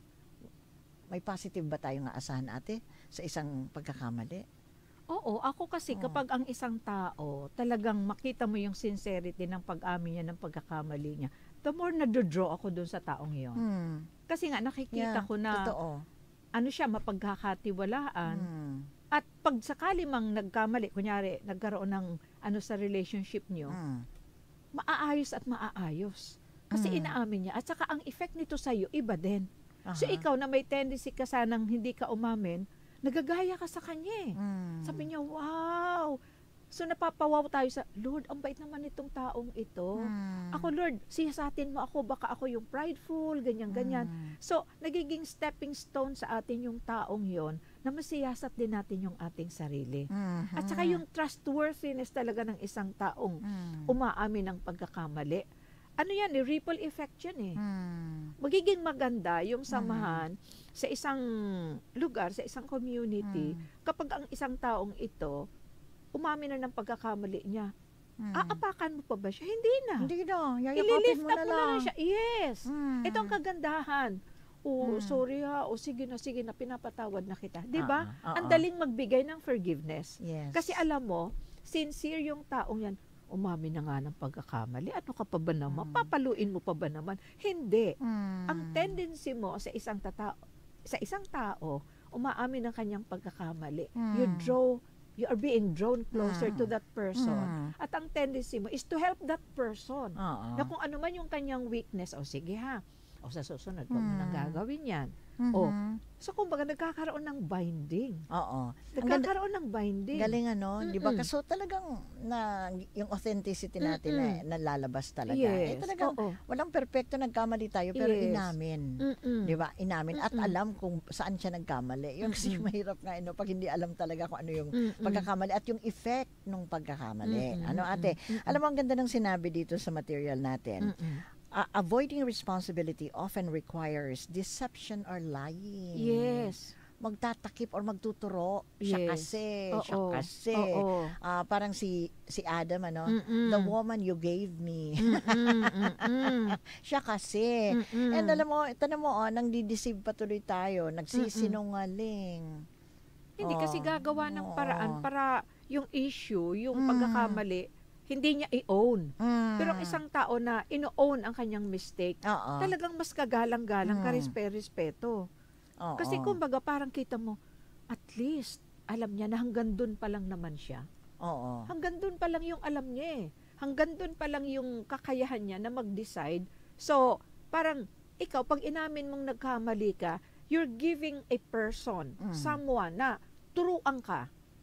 May positive ba tayong aasahan, ate, sa isang pagkakamali? Oo, ako kasi Oo. kapag ang isang tao, talagang makita mo yung sincerity ng pag-amin niya ng pagkakamali niya, the more na-draw ako dun sa taong yon. Hmm. Kasi nga nakikita Yeah, ko na totoo. ano siya, mapagkakatiwalaan. Hmm. At pag sakali mang nagkamali, kunyari, nagkaroon ng ano sa relationship niyo, Hmm. maaayos at maaayos. Kasi Mm. inaamin niya. At saka ang effect nito sa'yo, iba din. So Aha. ikaw na may tendency ka sanang hindi ka umamin, nagagaya ka sa kanya eh. Hmm. Sabi niya, wow! So napapawaw tayo sa, Lord, ang bait naman itong taong ito. Hmm. Ako, Lord, siyasatin mo ako, baka ako yung prideful, ganyan-ganyan. Hmm. So, nagiging stepping stone sa atin yung taong yon na masiyasat din natin yung ating sarili. Hmm. At saka yung trustworthiness talaga ng isang taong Hmm. umaamin ng pagkakamali. Ano yan, eh, ripple effect yan eh. Hmm. Magiging maganda yung samahan sa isang lugar, sa isang community, Hmm. kapag ang isang taong ito, umamin na ng pagkakamali niya. Hmm. Aapakan mo pa ba siya? Hindi na. Hindi na, yayakapin Ililift mo up na mo na lang. lang siya. Yes. Hmm. Ito ang kagandahan. O, Hmm. sorry ha. O, sige na, sige na. Pinapatawad na kita. Di ba? Ah, ah, Ang ah. daling magbigay ng forgiveness. Yes. Kasi alam mo, sincere yung taong yan. Umamin na nga ng pagkakamali. Ano ka pa ba naman? Hmm. Papaluin mo pa ba naman? Hindi. Hmm. Ang tendency mo sa isang tata sa isang tao, umaamin ng kanyang pagkakamali. Hmm. You draw, you are being drawn closer Hmm. to that person. Hmm. At ang tendency mo is to help that person. Oo. Na kung ano man yung kanyang weakness, o sige ha, o sa susunod, huwag mo nang Hmm. gagawin yan. Mhm. O, so kumbaga nagkakaroon ng binding. Oo. Ang ganda- Nagkakaroon ng binding. Galing ano, di ba? Mm-mm. Kaso talagang na, yung authenticity natin Mm-mm. na nalalabas talaga. Yes. Eh, talagang Oo. walang perfecto, nagkamali tayo, pero Yes. inamin. Mm-mm. Di ba? Inamin. At Mm-mm. alam kung saan siya nagkamali. Yung kasi Mm-mm. mahirap nga, no, pag hindi alam talaga kung ano yung Mm-mm. pagkakamali at yung effect ng pagkakamali. Mm-mm. Ano, ate? Mm-mm. Alam mo, ang ganda ng sinabi dito sa material natin. Mm-mm. Uh, avoiding responsibility often requires deception or lying. Yes. Magtatakip or magtuturo. Siya Yes. kasi, siya Oo. kasi. Oo. Ah, parang si si Adam, ano, Mm-mm. the woman you gave me. Mm-mm. Mm-mm. Siya kasi. Mm-mm. And alam mo, tanong mo, oh, nang dideceive patuloy tayo, nagsisinungaling. Hindi Oh, kasi gagawa ng oo. paraan para yung issue, yung Mm. pagkakamali, hindi niya i-own. Mm. Pero ang isang tao na ino-own ang kanyang mistake, Oo. talagang mas kagalang-galang, Mm. karespe-respeto. Oo. Kasi kumbaga parang kita mo, at least, alam niya na hanggang dun pa lang naman siya. Oo. Hanggang dun pa lang yung alam niya eh. Hanggang dun pa lang yung kakayahan niya na mag-decide. So, parang ikaw, pag inamin mong nagkamali ka, you're giving a person, Mm. someone na turuan ka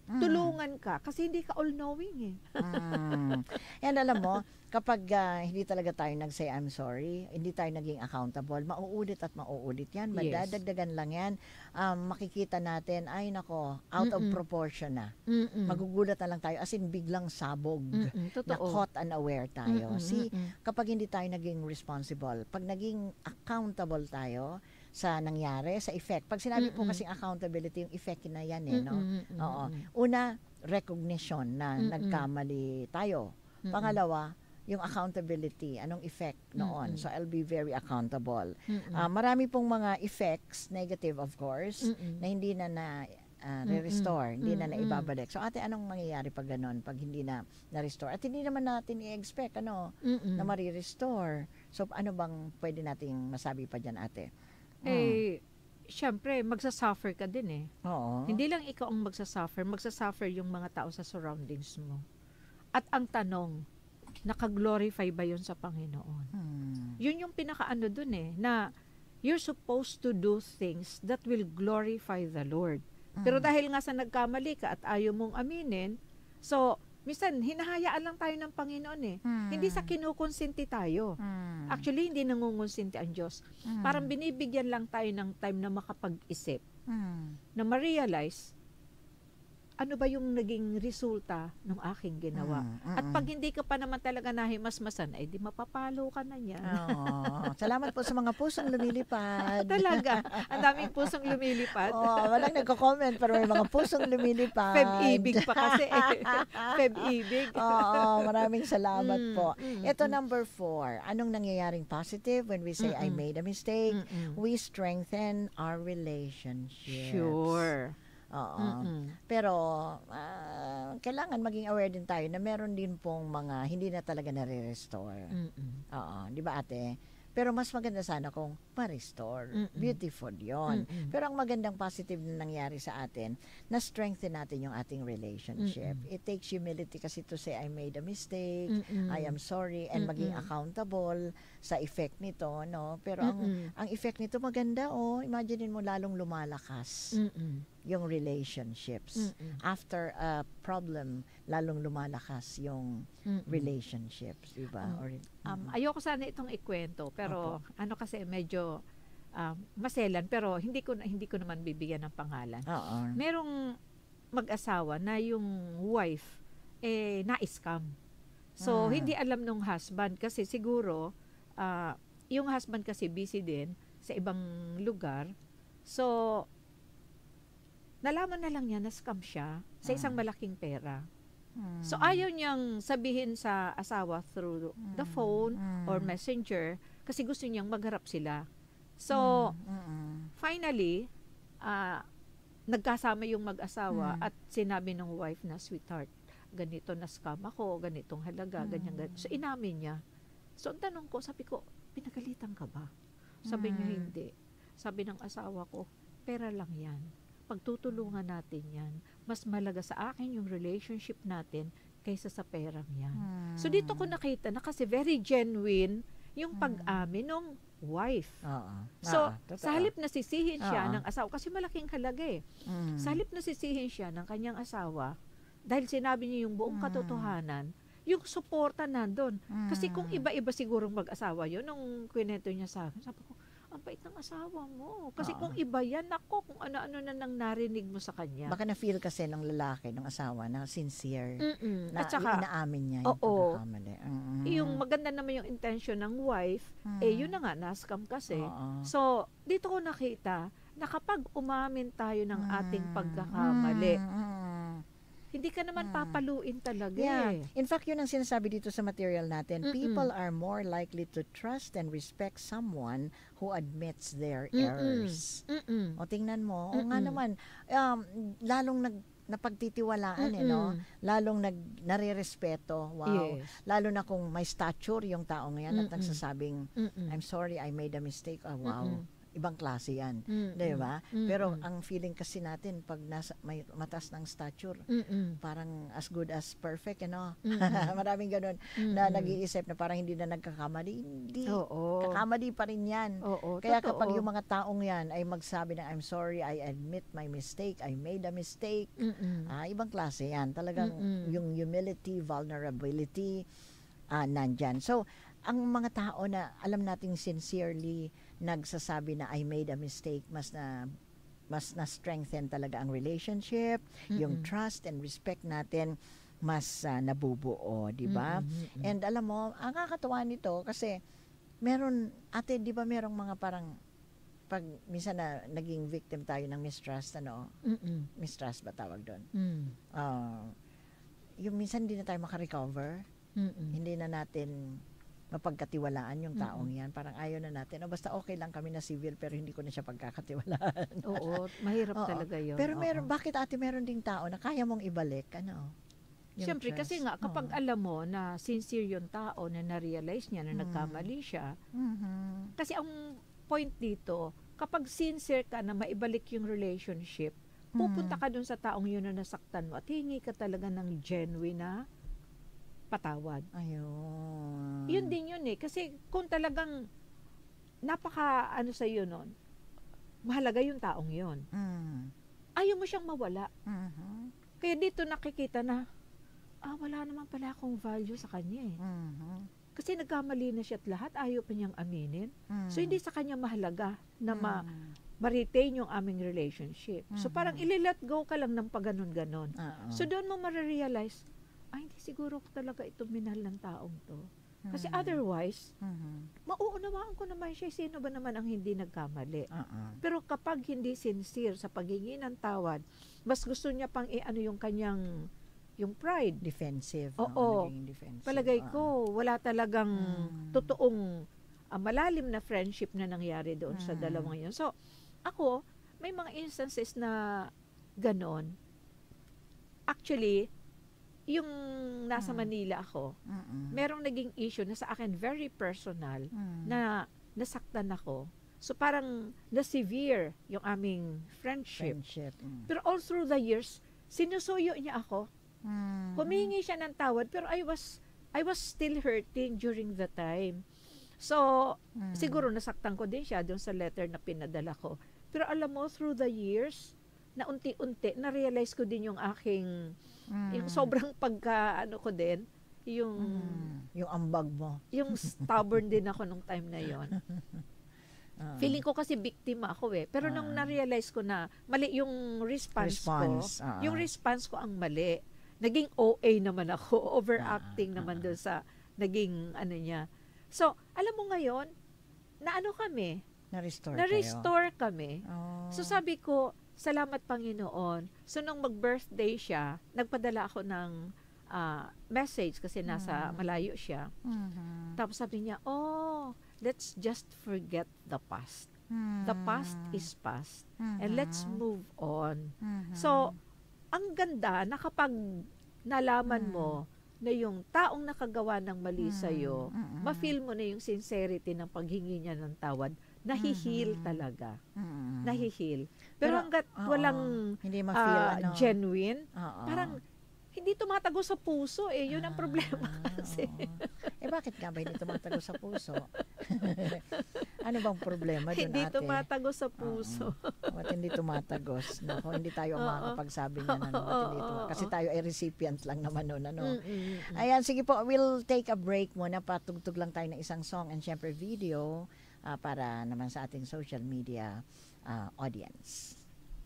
Mm. Tulungan ka kasi hindi ka all-knowing eh. Mm. And alam mo, kapag uh, hindi talaga tayo nag-say I'm sorry, hindi tayo naging accountable, mauulit at mauulit yan. Yes. Madadagdagan lang yan. Um, makikita natin, ay nako, out Mm-mm. of proportion na. Mm-mm. Magugulat na lang tayo as in biglang sabog. Mm-mm. Na Totoo. caught unaware tayo. Mm-mm. See, Mm-mm. kapag hindi tayo naging responsible, pag naging accountable tayo sa nangyari, sa effect. Pag sinabi po Mm-mm. kasing accountability, yung effect na yan eh, no? Mm-mm. Oo. Mm-mm. Una, recognition na Mm-mm. nagkamali tayo. Mm-mm. Pangalawa, yung accountability, anong effect noon. Mm-mm. So, I'll be very accountable. Mm-mm. Ah, marami pong mga effects, negative of course, Mm-mm. na hindi na na ah, re-restore, hindi na Mm-mm. naibabalik. So, ate, anong mangyayari pag ganun, pag hindi na na-restore? At hindi naman natin i-expect, ano, Mm-mm. na mari-restore. So, ano bang pwede nating masabi pa dyan, ate? Eh, syempre, magsasuffer ka din eh. Oo. Hindi lang ikaw ang magsasuffer, magsasuffer yung mga tao sa surroundings mo. At ang tanong, nakaglorify ba yun sa Panginoon? Hmm. Yun yung pinakaano dun eh, na you're supposed to do things that will glorify the Lord. Pero Mm. dahil nga sa nagkamali ka at ayaw mong aminin, so, minsan, hinahayaan lang tayo ng Panginoon eh. Hmm. Hindi sa kinukonsinti tayo. Hmm. Actually, hindi nangungonsinti ang Diyos. Hmm. Parang binibigyan lang tayo ng time na makapag-isip, Hmm. na ma-realize, ano ba yung naging resulta ng aking ginawa. Mm, At mm. pag hindi ka pa naman talaga nahimasmasan, ay di mapapalo ka na niyan. Oo. Salamat po sa mga pusong lumilipad. Talaga, ang daming pusong lumilipad. Oo, walang nagko-comment pero may mga pusong lumilipad. Feb-ibig pa kasi. Feb-ibig. Oo, maraming salamat Mm, po. mm, Ito mm. number four. Anong nangyayaring positive when we say I Mm-mm. made a mistake? Mm-mm. We strengthen our relationships. Sure. Oo. Mm-mm. Pero ah, kailangan maging aware din tayo na meron din pong mga hindi na talaga nare-restore. Mm-mm. Oo, di ba ate? Pero mas maganda sana kung ma-restore. Mm-mm. Beautiful yon. Mm-mm. Pero ang magandang positive na nangyari sa atin, na-strengthen natin yung ating relationship. Mm-mm. It takes humility kasi to say, I made a mistake, Mm-mm. I am sorry, and maging Mm-mm. accountable sa effect nito, no? Pero ang, Mm-mm. ang effect nito maganda, oh. Imagine mo lalong lumalakas Mm-mm. yung relationships. Mm-mm. After a problem, lalong lumalakas yung Mm-mm. relationships, di ba? Mm. Or, Um, ayoko sana itong ikwento, pero ano kasi medyo um, maselan, pero hindi ko na, hindi ko naman bibigyan ng pangalan. Oo. Merong mag-asawa na yung wife eh na-scam. So Ah. hindi alam nung husband kasi siguro ah, yung husband kasi busy din sa ibang lugar. So nalaman na lang niya na scam siya sa isang Ah. malaking pera. Hmm. So ayaw niyang sabihin sa asawa through the phone Mm. or messenger kasi gusto niyang magharap sila. So Mm-mm. finally, ah, nagkasama yung mag-asawa Mm. at sinabi ng wife na, sweetheart, ganito na scam ako, ganitong halaga, ganyan, ganyan. So inamin niya. So ang tanong ko, sabi ko, pinagalitan ka ba? Sabi niya, Mm. hindi. Sabi ng asawa ko, pera lang yan. Pagtutulungan natin yan. Mas malaga sa akin yung relationship natin kaysa sa perang yan. Mm. So dito ko nakita na kasi very genuine yung pag-amin ng wife. Oo. So, Oo, totoo. sa halip na sisihin siya Oo. ng asawa, kasi malaking halaga eh. Mm. Sa halip na sisihin siya ng kanyang asawa, dahil sinabi niya yung buong Mm. katotohanan, yung suporta nandun. Kasi kung Mm. iba-iba sigurong mag-asawa yun, nung kwento niya sa akin, sabi ko, ang bait ng asawa mo. Kasi Oo. kung iba yan, ako, kung ano-ano na nang narinig mo sa kanya. Baka na-feel kasi ng lalaki, ng asawa, na sincere. Mm-mm. Na At saka, inaamin niya yung oo. pagkakamali. Mm-mm. yung maganda naman yung intention ng wife, eh yun na nga, na-scam kasi. Oo. So, dito ko nakita na kapag umamin tayo ng ating Mm. pagkakamali, Mm, mm. hindi ka naman Mm. papaluin talaga Yeah. eh. In fact, yun ang sinasabi dito sa material natin. Mm-mm. People are more likely to trust and respect someone who admits their Mm-mm. errors. Mm-mm. O tingnan mo, o nga Mm-mm. naman, um, lalong nag napagtitiwalaan eh, no? Mm-mm. Lalong nag nare-respeto. Wow. Yes. Lalo na kung may stature yung tao ngayon at Mm-mm. nagsasabing, Mm-mm. I'm sorry, I made a mistake. Oh, wow. Mm-mm. ibang klase yan. Mm-mm. Di ba? Mm-mm. Pero ang feeling kasi natin, pag nasa, may mataas ng stature, Mm-mm. parang as good as perfect, ano? Mm-mm. Maraming ganun Mm-mm. na nag-iisip na parang hindi na nagkakamali. Hindi. Oo. Kakamali pa rin yan. Oo, Kaya totoo. kapag yung mga taong yan ay magsabi na, I'm sorry, I admit my mistake, I made a mistake, Mm-mm. ah, ibang klase yan. Talagang Mm-mm. yung humility, vulnerability, ah, nandyan. So, ang mga tao na alam nating sincerely nagsasabi na I made a mistake, mas na mas na-strengthen talaga ang relationship, yung Mm-mm. trust and respect natin mas ah, nabubuo, di ba? Mm-mm. And alam mo, ang kakatuwa nito kasi meron, ate, di ba merong mga parang pag minsan na naging victim tayo ng mistrust, ano? Mm-mm. Mistrust ba tawag doon? Mm. Ah, yung minsan hindi na tayo makarecover, Mm-mm. hindi na natin mapagkatiwalaan yung taong yan. Parang ayaw na natin. O basta okay lang kami na civil pero hindi ko na siya pagkakatiwalaan. Oo, mahirap Oo. talaga yun. Pero meron, Oo. bakit ate meron ding tao na kaya mong ibalik? Ano? Yung Siyempre, trust. kasi nga, kapag Oo. alam mo na sincere yung tao na na-realize niya na Mm. nagkamali siya, Mhm. kasi ang point dito, kapag sincere ka na maibalik yung relationship, pupunta ka dun sa taong yun na nasaktan mo at hingi ka talaga ng genuine na patawad. Ayun. Yun din yun eh. Kasi kung talagang napaka ano sa iyo nun, mahalaga yung taong yun. Mm. Ayaw mo siyang mawala. Mhm. Kaya dito nakikita na, ah, wala naman pala akong value sa kanya eh. Mhm. Kasi nagkamali na siya at lahat, ayaw pa niyang aminin. Mm. So, hindi sa kanya mahalaga na ma- Mm. ma-retain yung aming relationship. So, Mhm. parang ililet go ka lang ng paganon-ganon. Oo. So, doon mo marirealize, ay, hindi siguro ko talaga ito minahal ng taong to. Kasi Mhm. otherwise, Mhm. mauunawaan ko naman siya, sino ba naman ang hindi nagkamali. Oo. Pero kapag hindi sincere sa paghingi ng tawad, mas gusto niya pang i-ano yung kanyang, yung pride. Defensive. Oo. Naging defensive. Palagay Oo. ko, wala talagang Mm. totoong ah, malalim na friendship na nangyari doon sa Mm. dalawang yun. So, ako, may mga instances na ganon. Actually, yung nasa Mm. Manila ako, Mm-mm. merong naging issue na sa akin very personal Mm. na nasaktan ako. So, parang na-severe yung aming friendship. friendship. Mm. Pero all through the years, sinusuyo niya ako. Mm. Humingi siya ng tawad pero I was I was still hurting during the time. So, Mm. siguro nasaktan ko din siya doon sa letter na pinadala ko. Pero alam mo, through the years, na unti-unti, na-realize ko din yung aking, Mm. yung sobrang pagka, ano ko din, yung, Mm. Yung ambag mo. yung stubborn din ako nung time na yon. Ah. Feeling ko kasi biktima ako eh. Pero nung Ah. na-realize ko na mali yung response, Response, ko, ah. yung response ko ang mali. Naging O A naman ako, overacting Ah, naman ah. doon sa naging ano niya. So, alam mo ngayon, na ano kami, Na-restore na-restore kami. kayo. Oh. So sabi ko, salamat Panginoon. So nung mag-birthday siya, nagpadala ako ng ah, message kasi nasa Mm. malayo siya. Mhm. Tapos sabi niya, oh, let's just forget the past. The past Mhm. is past. And let's Mhm. move on. Mhm. So, ang ganda na kapag nalaman Mm. mo na yung taong nakagawa ng mali Mm, sa'yo, mm, ma-feel mo na yung sincerity ng paghingi niya ng tawad, nahihil Mhm. talaga. Mhm. Nahihil. Pero, Pero, hanggat oo, walang hindi ma-feel ah, ano. genuine, Oo. parang hindi tumatago sa puso eh. Yun ang problema Ah, kasi. oo. Eh bakit nga ba hindi tumatago sa puso? Ano bang problema doon, Hindi ate? tumatago sa puso. Ba't hindi tumatagos? Naku, hindi tayo ang Oo. makakapagsabi niyan. Ano, ba't hindi Oo, tuma- oo, Kasi oo. tayo ay recipient lang naman nun. Ano? Mm, mm, mm. Ayan, sige po, we'll take a break muna. Patugtog lang tayo ng isang song and syempre video ah, para naman sa ating social media ah, audience.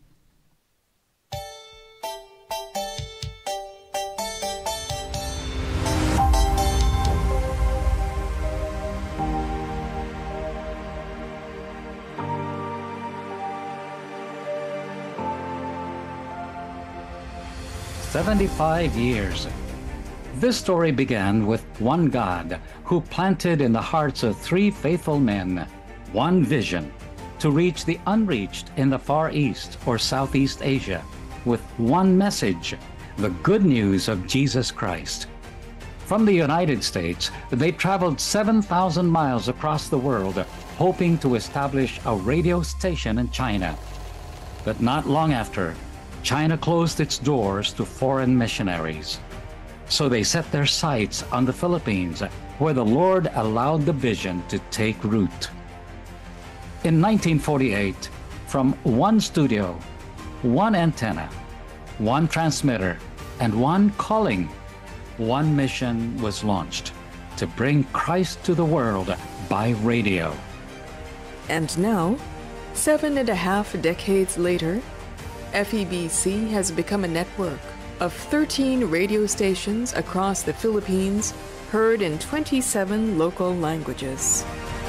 seventy-five years. This story began with one God who planted in the hearts of three faithful men one vision to reach the unreached in the Far East or Southeast Asia with one message, the good news of Jesus Christ. From the United States, they traveled seven thousand miles across the world, hoping to establish a radio station in China. But not long after, China closed its doors to foreign missionaries. So they set their sights on the Philippines, where the Lord allowed the vision to take root. In nineteen forty-eight, from one studio, one antenna, one transmitter, and one calling, one mission was launched to bring Christ to the world by radio. And now, seven and a half decades later, F E B C has become a network of thirteen radio stations across the Philippines, heard in twenty-seven local languages.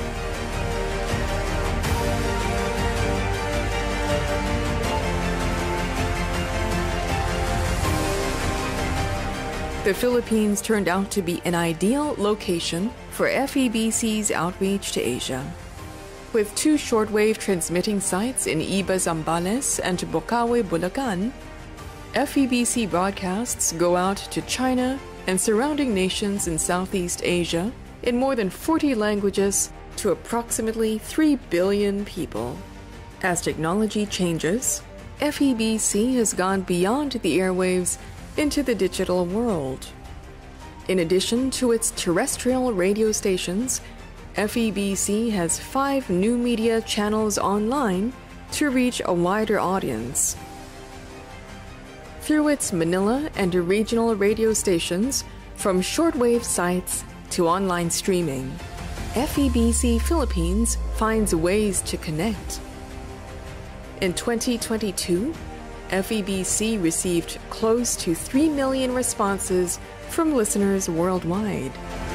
The Philippines turned out to be an ideal location for F E B C's outreach to Asia. With two shortwave transmitting sites in Iba, Zambales and Bocaue, Bulacan, F E B C broadcasts go out to China and surrounding nations in Southeast Asia in more than forty languages to approximately three billion people. As technology changes, F E B C has gone beyond the airwaves into the digital world. In addition to its terrestrial radio stations, F E B C has five new media channels online to reach a wider audience. Through its Manila and regional radio stations, from shortwave sites to online streaming, F E B C Philippines finds ways to connect. In twenty twenty-two, F E B C received close to three million responses from listeners worldwide.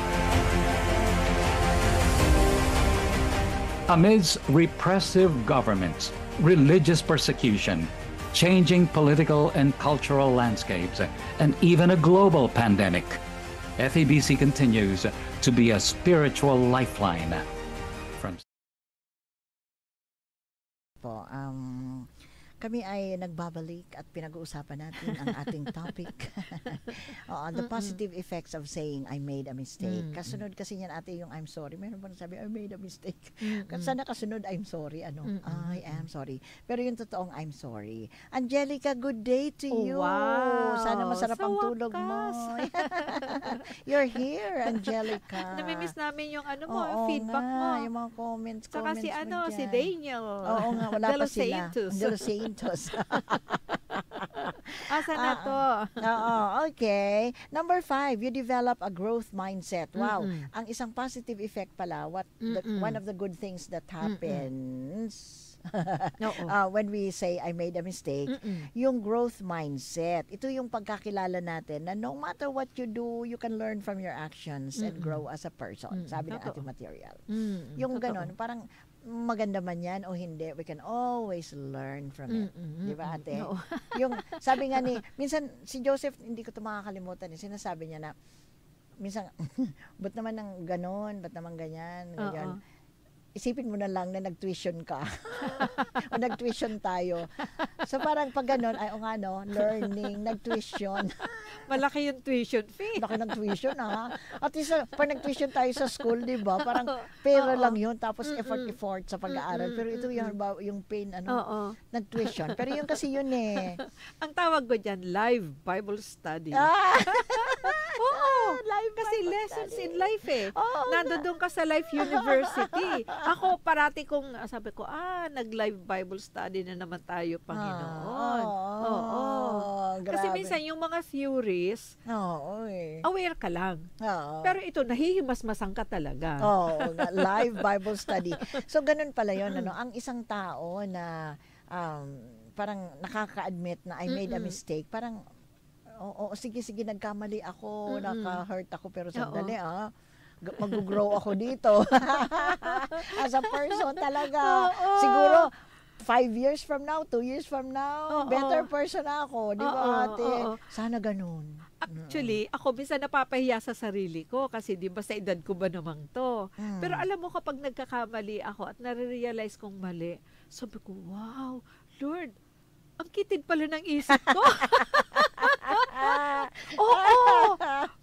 Amidst repressive governments, religious persecution, changing political and cultural landscapes, and even a global pandemic, F E B C continues to be a spiritual lifeline. From po, um, kami ay nagbabalik at pinag-uusapan natin ang ating topic. Oo, the positive effects of saying, I made a mistake. Mm-hmm. Kasunod kasi niyan ate yung I'm sorry. Meron pa nasabi, I made a mistake. Mm-hmm. Sana kasunod, I'm sorry. Ano? Mm-hmm. I am sorry. Pero yung totoong I'm sorry. Angelica, good day to oh, you. Wow. Sana masarap Sa ang tulog mo. You're here, Angelica. Namimiss namin yung ano mo, Oo feedback nga, mo. Yung mga comments, Saka comments si ano, mo dyan. si Daniel. Oo nga, wala pa sila. Los Saintos. Asa na to? Oo, okay. Number five, you develop a growth mindset. Wow. Mm-mm. Ang isang positive effect pala, what the, one of the good things that happens uh, when we say I made a mistake, Mm-mm. yung growth mindset. Ito yung pagkakilala natin na no matter what you do, you can learn from your actions Mm-mm. and grow as a person. Mm-mm. Sabi ng ating material. Mm-mm. Yung ganon, parang maganda man yan o hindi, we can always learn from it. Mm-mm. Di ba ate? No. Yung sabi nga ni, minsan si Joseph, hindi ko ito makakalimutan, eh, sinasabi niya na, minsan, ba't naman ng ganon, ba't naman ganyan, ganyan. Uh-oh. Isipin mo na lang na nag-tuition ka. o nag-tuition tayo. So parang pag ganun, ay o nga no, learning, nag-tuition. Malaki yung tuition fee. Malaki ng tuition ha. At least pag nag-tuition tayo sa school, di ba? Parang pera lang yun, tapos effort-effort sa pag-aaral. Pero ito yung, yung pain, ano, nag-tuition. Pero yun kasi yun eh. Ang tawag ko dyan, live Bible study. Ah! Oo, live kasi Bible lessons study. In life eh. Oh, Nandoon ka sa Life University. Ako parati kong sabi ko, ah, nag-live Bible study na naman tayo, Panginoon. Oo. Oh, oh, oh. Kasi minsan yung mga theories, oh, eh. aware ka lang. Oh. Pero ito, nahihimas-masang ka talaga. Oo, oh, live Bible study. So, ganun pala yun. Ano? Ang isang tao na um, parang nakaka-admit na I made Mm-mm. a mistake, parang, oo, oh, oh, sige, sige, nagkamali ako, Mm-mm. naka-hurt ako, pero sandali, ah, mag-grow ako dito. As a person talaga. Oh, oh. Siguro, five years from now, two years from now, oh, better oh. person ako. Di ba, oh, ate? Oh, oh. Sana ganun. Actually, ako minsan napapahiya sa sarili ko kasi di ba sa edad ko ba namang to. Hmm. Pero alam mo kapag nagkakamali ako at nare-realize kong mali, sabi ko, wow, Lord, ang kitid pala ng isip ko. Oo,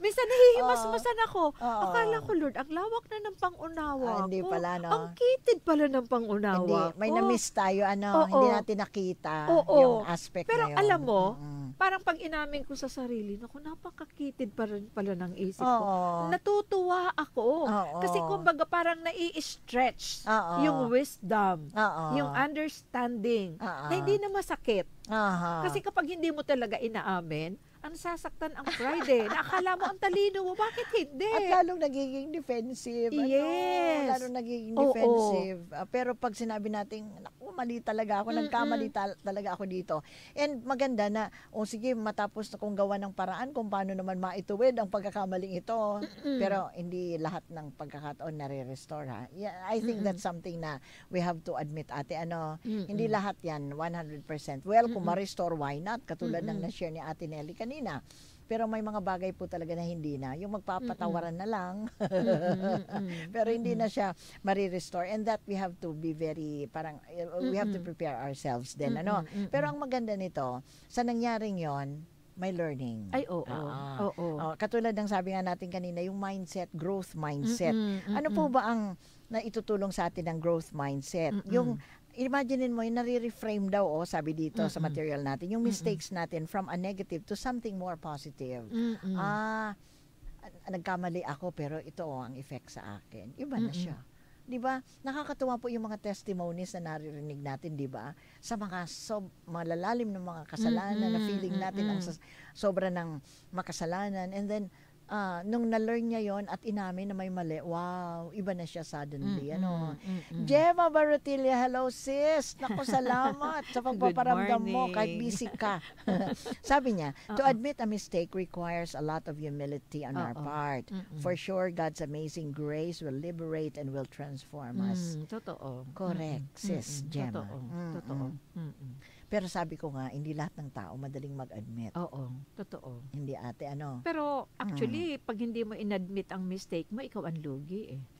Minsan nahihimas-masan ako. Oo. Akala ko, Lord, ang lawak na ng pangunawa Ah, hindi ko. pala, no? Ang kitid pala ng pangunawa Hindi, may ko. na-miss tayo, ano, Oo. hindi natin nakita Oo. yung aspect Pero na yun. alam mo, Mm-mm. parang pag inamin ko sa sarili, naku, napakakitid pa rin pala ng isip ko. Oo. Natutuwa ako. Oo. Kasi kumbaga parang nai-stretch Oo. yung wisdom, Oo. yung understanding, Oo. na hindi na masakit. Aha. Kasi kapag hindi mo talaga inaamin, ang sasaktan ang pride eh. Nakakala mo ang talino mo, bakit hindi? At lalong nagiging defensive. Yes. Ano, lalong nagiging Oo. defensive. Ah, pero pag sinabi natin, naku, mali talaga ako, nagkamali tal- talaga ako dito. And maganda na, o sige, matapos na kong gawa ng paraan kung paano naman maituwid ang pagkakamaling ito. Pero hindi lahat ng pagkakataon nare-restore, ha? Yeah, I think that's something na we have to admit, ate. Ano, hindi lahat yan one hundred percent. Well, kung ma-restore, why not? Katulad ng na-share ni Ate Nelly kanina. Pero may mga bagay po talaga na hindi na. Yung magpapatawaran na lang. Pero hindi na siya ma-restore. And that we have to be very, parang, uh, we have to prepare ourselves din. Ano? Pero ang maganda nito, sa nangyaring yon may learning. Ay, oo. Ah. Oo. Oh, katulad ng sabi nga natin kanina, yung mindset, growth mindset. Mm-mm, mm-mm. Ano po ba ang naitutulong sa atin ng growth mindset? Mm-mm. Yung imaginein mo, yung nare-reframe daw, oh, sabi dito sa Mm-mm. material natin, yung mistakes natin from a negative to something more positive. Mm-mm. Ah, nagkamali ako pero ito oh, ang effect sa akin. Iba na Mm-mm. siya. 'Di ba? Nakakatuwa po yung mga testimonies na naririnig natin, 'di ba? Sa mga sob malalalim ng mga kasalanan na Mm-mm, feeling natin ang mm-mm. sa- sobra ng makasalanan, and then ah, nung na-learn niya yon at inamin na may mali, wow, iba na siya suddenly. Ano? Mm-mm. Gemma Barutilla, hello sis. Naku, salamat sa pagpaparamdam mo morning. kahit busy ka. Sabi niya, to Oo. admit a mistake requires a lot of humility on our Oo. part. Mm-mm. For sure, God's amazing grace will liberate and will transform us. Mm, totoo. Correct, Mm-mm. sis, Mm-mm. Gemma. Totoo. Mm-mm. Totoo. Mm-mm. Pero sabi ko nga, hindi lahat ng tao madaling mag-admit. Oo. Totoo. Hindi ate, ano? Pero actually, pag hindi mo inadmit ang mistake mo, ikaw ang lugi eh.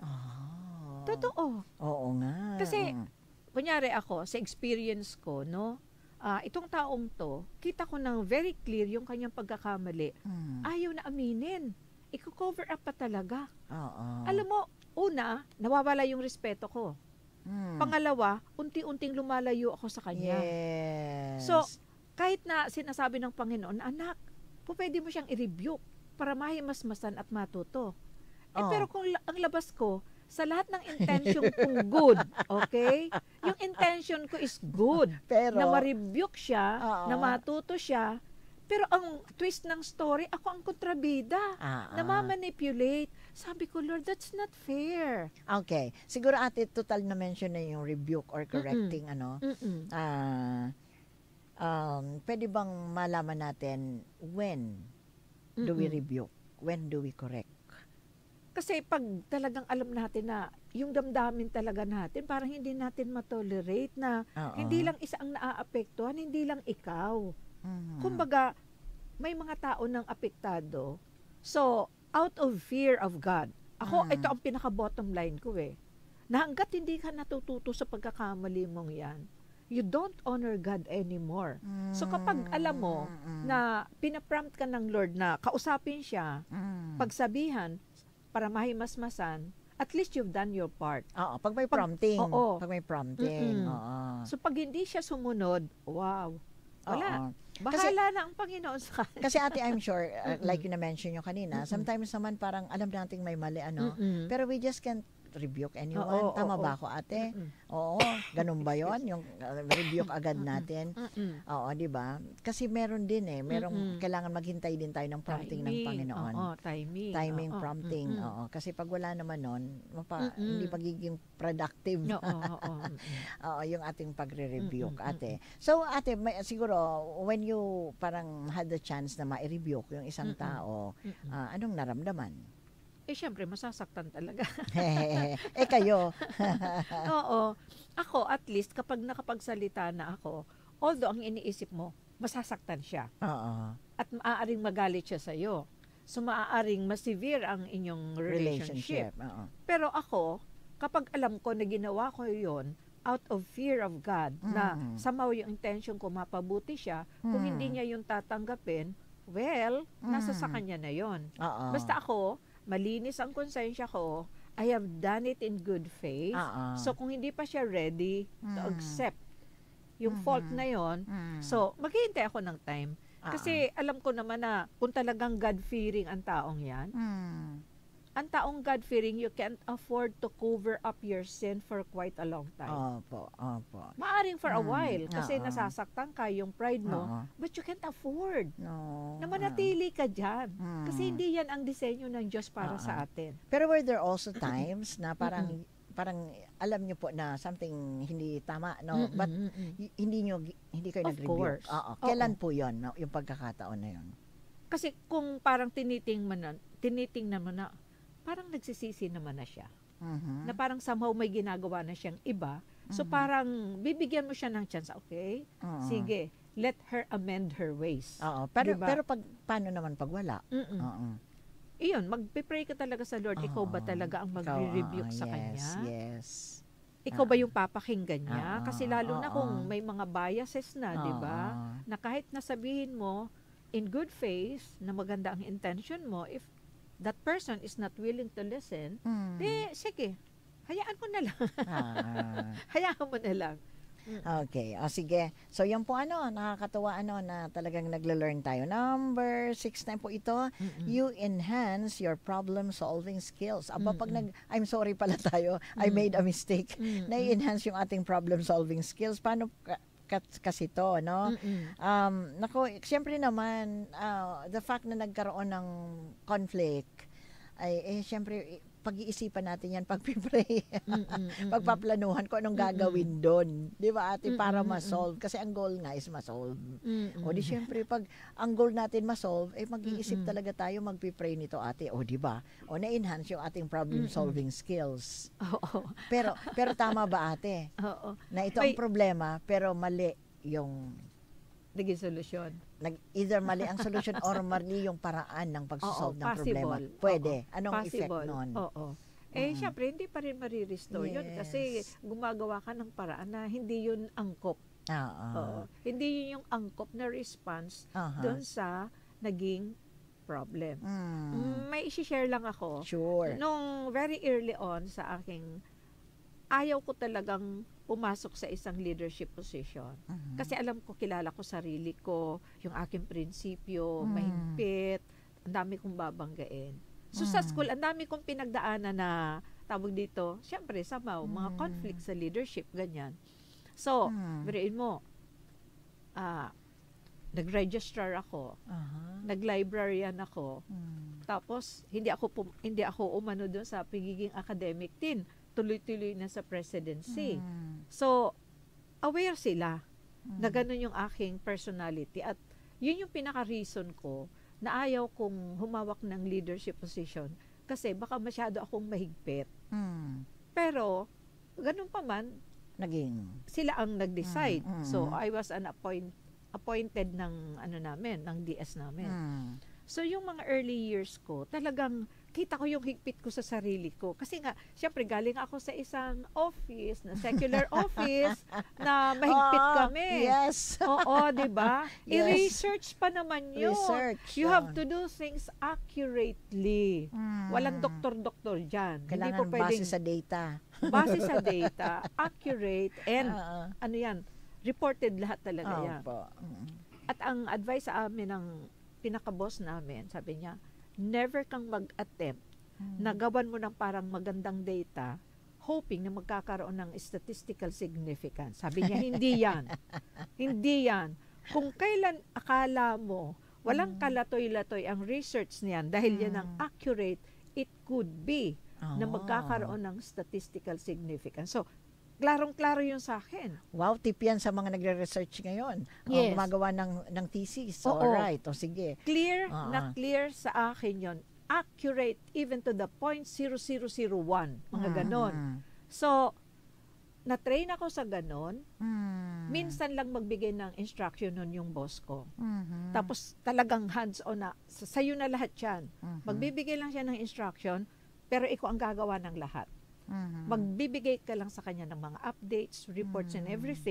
Ah. Totoo. Oo nga. Kasi, Mm. Kunyari ako, sa experience ko, no, ah, itong taong to, kita ko nang very clear yung kanyang pagkakamali. Mm. Ayaw na aminin. Iko-cover up pa talaga. Oo. Alam mo, una, nawawala yung respeto ko. Mm. Pangalawa, unti-unting lumalayo ako sa kanya. Yes. So, kahit na sinasabi ng Panginoon, anak, po pwede mo siyang i-rebuke para mahimasmasan at matuto. Eh, Oh. pero kung la- ang labas ko, sa lahat ng intention kong good, okay? Yung intention ko is good. Pero, Na ma-rebuke siya, Oo. na matuto siya. Pero ang twist ng story, ako ang kontrabida. Ah, Na ah. ma-manipulate. Sabi ko, Lord, that's not fair. Okay. Siguro ate, total na mention na yung rebuke or correcting, ano. Mm-mm. Ah, um, pwede bang malaman natin when do we Mm-mm. rebuke? When do we correct? Kasi pag talagang alam natin na yung damdamin talaga natin, parang hindi natin matolerate na Oo. hindi lang isa ang naaapektuhan, hindi lang ikaw. Mhm. Kumbaga, may mga tao nang apektado. So, out of fear of God, ako, Mm. ito ang pinaka-bottom line ko eh, na hanggat hindi ka natututo sa pagkakamali mong yan, you don't honor God anymore. So, kapag alam mo Mm. na pinaprompt ka ng Lord na kausapin siya, Mm. pagsabihan, para mahimasmasan, at least you've done your part. Oo, pag may pag- prompting. oo. Pag may prompting. Mm-mm. Oo. So, pag hindi siya sumunod, wow, wala. Oo. Bahala na ang Panginoon sa kanya. Kasi ate, I'm sure, uh, Mm-mm. like you na-mention nyo kanina, Mm-mm. sometimes naman parang alam nating may mali, ano. Mm-mm. Pero we just can't rebuke anyone. Oo, Tama oo, ba oo. ako, ate? Mm-mm. Oo, ganun ba yon? Yung uh, rebuke agad natin. Mm-mm. Oo, di ba? Kasi meron din eh, merong Mm-mm. kailangan maghintay din tayo ng prompting ng Panginoon. Oo, timing. Timing Oo, prompting, mm-mm. oo. Kasi pag wala naman nun, mapa, Mm-mm. hindi magiging productive Oo, oo, oo, mm-mm. oo, yung ating pagre-rebuke, Mm-mm, ate. So, ate, may, siguro, when you parang had the chance na ma-rebuke yung isang Mm-mm. tao, Mm-mm. ah, anong naramdaman? Eh, syempre, masasaktan talaga. eh, kayo. Oo. Ako, at least, kapag nakapagsalita na ako, although ang iniisip mo, masasaktan siya. Oo. At maaaring magalit siya sa'yo. So, maaaring ma-severe ang inyong relationship. Relationship. Oo. Pero ako, kapag alam ko na ginawa ko yon out of fear of God, na Mm. somehow yung intention ko mapabuti siya, kung Mm. hindi niya yung tatanggapin, well, nasa sa Mm. kanya na yon. Oo. Basta ako, malinis ang konsensya ko, I have done it in good faith. Oo. So, kung hindi pa siya ready to Mm. accept yung Mhm. fault na yon, Mm. so, maghihintay ako ng time. Oo. Kasi alam ko naman na kung talagang God-fearing ang taong yan, Mm. ang taong God-fearing, you can't afford to cover up your sin for quite a long time. Opo, opo. Maaring for a Mm, while, kasi oo. nasasaktan ka yung pride mo, Oo. but you can't afford No. na manatili ka dyan. Mm. Kasi hindi yan ang disenyo ng Diyos para Oo. sa atin. Pero were there also times na parang parang alam niyo po na something hindi tama, no? Mm-mm, But mm-mm. y- hindi niyo gi- hindi kayo Of nag-review. course. Oo. Oo. Kailan po 'yon, no? Yung pagkakataon na 'yon? Kasi kung parang tiniting mo na, tinitingnan mo na, parang nagsisisi naman na siya. Mhm. Na parang somehow may ginagawa na siyang iba. So Mhm. parang bibigyan mo siya ng chance. Okay, Oo. sige, let her amend her ways. Oo. Pero Diba? pero pag paano naman pag wala? Mm-mm. Oo. Iyon, magpe-pray ka talaga sa Lord. Ikaw ba Oo. talaga ang Ikaw, magre-rebuke oo, sa yes, kanya? Yes. Ikaw ba Oo. yung papakinggan niya? Oo, Kasi lalo na oo. kung may mga biases na, di ba? Oo. Na kahit nasabihin mo in good faith na maganda ang intention mo, if that person is not willing to listen, Mm. di sige, hayaan mo na lang. Ah. hayaan mo na lang. Okay, o sige. So yan po ano, nakakatuwa ano na talagang naglo-learn tayo. Number six na po ito, Mm-mm. you enhance your problem solving skills. Aba pag Mm-mm. nag I'm sorry pala tayo, I Mm. made a mistake. Mm-mm. Na-enhance yung ating problem solving skills. Paano ka, ka- kasi to, no? Mm-mm. Um, nako, siyempre naman, ah, the fact na nagkaroon ng conflict, ay, eh, siyempre, eh, pag-iisipan natin yan, pagpipray. Mm-mm, mm-mm. Pagpaplanuhan ko anong Mm-mm. gagawin doon. Di ba ate? Para Mm-mm, ma-solve. Kasi ang goal nga is ma-solve. Mm-mm. O di syempre, pag ang goal natin ma-solve, eh mag-iisip Mm-mm. talaga tayo, magpipray nito ate. O di ba? O na-enhance yung ating problem-solving skills. Oo. Pero pero tama ba ate? Oo. Na ito ang May- problema, pero mali yung Naging solusyon. nag either mali ang solution or mali yung paraan ng pagsosolve Oo, ng problema. possible. Pwede. Oo, Anong effect possible. nun? Oo. Eh, Mm. syempre, hindi pa rin marirestore yun kasi Yes. gumagawa ka ng paraan na hindi yun angkop. Oo. Oo. Hindi yun yung angkop na response Aha. doon sa naging problem. Mm. Mm, may isi-share lang ako. Sure. Nung very early on sa aking, ayaw ko talagang pumasok sa isang leadership position. Mhm. Kasi alam ko, kilala ko sarili ko, yung aking prinsipyo, Mm. mahigpit, ang dami kong babanggain. So sa Mm. school, ang dami kong pinagdaanan na, tawag dito, syempre, somehow, mga Mm. conflict sa leadership, ganyan. So, Mm. biriin mo, ah, nag-registrar ako, Aha. nag-librarian ako, Mm. tapos hindi ako pum- hindi ako umano doon sa pagiging academic teen, tuloy-tuloy na sa presidency. Mm. So, aware sila Mm. na ganun yung aking personality at yun yung pinaka-reason ko na ayaw kong humawak ng leadership position kasi baka masyado akong mahigpit. Mm. Pero, ganun pa man, Naging. sila ang nag-decide. Mm, mm, So, mm. I was an appoint, appointed ng ano namin, ng D S namin. Mm. So, yung mga early years ko, talagang kita ko yung higpit ko sa sarili ko. Kasi nga, syempre, galing ako sa isang office, na secular office, na mahigpit Oo, kami. Yes. Oo, di ba? Yes. I-research pa naman yun. Research. You have oh. to do things accurately. Mm. Walang doktor-doktor dyan. Kailangan Hindi po pwedeng base sa data. base sa data, accurate, and Oo. ano yan, reported lahat talaga yan. Opo. Mm. At ang advice sa amin ng pinaka-boss namin, sabi niya, never kang mag-attempt Mm. na gawan mo ng parang magandang data hoping na magkakaroon ng statistical significance. Sabi niya, hindi yan. Hindi yan. Kung kailan akala mo, walang Mm. kalatoy-latoy ang research niyan dahil yan ang Mm. accurate, it could be na Oh. magkakaroon ng statistical significance. So, klarong-klaro yun sa akin. Wow, tip yan sa mga nagre-research ngayon. O, Yes. gumagawa ng, ng thesis. Oo. Alright. O sige. Clear Ah, na ah. clear sa akin yon, accurate even to the point zero zero zero one, mga ganon. Mm. So, na-train ako sa ganon. Mm. Minsan lang magbigay ng instruction nun yung boss ko. Mhm. Tapos talagang hands-on na, sa- sa'yo na lahat yan. Mhm. Magbibigay lang siya ng instruction, pero ikaw ang gagawa ng lahat. Mhm. Magbibigay ka lang sa kanya ng mga updates, reports, and Mm. everything,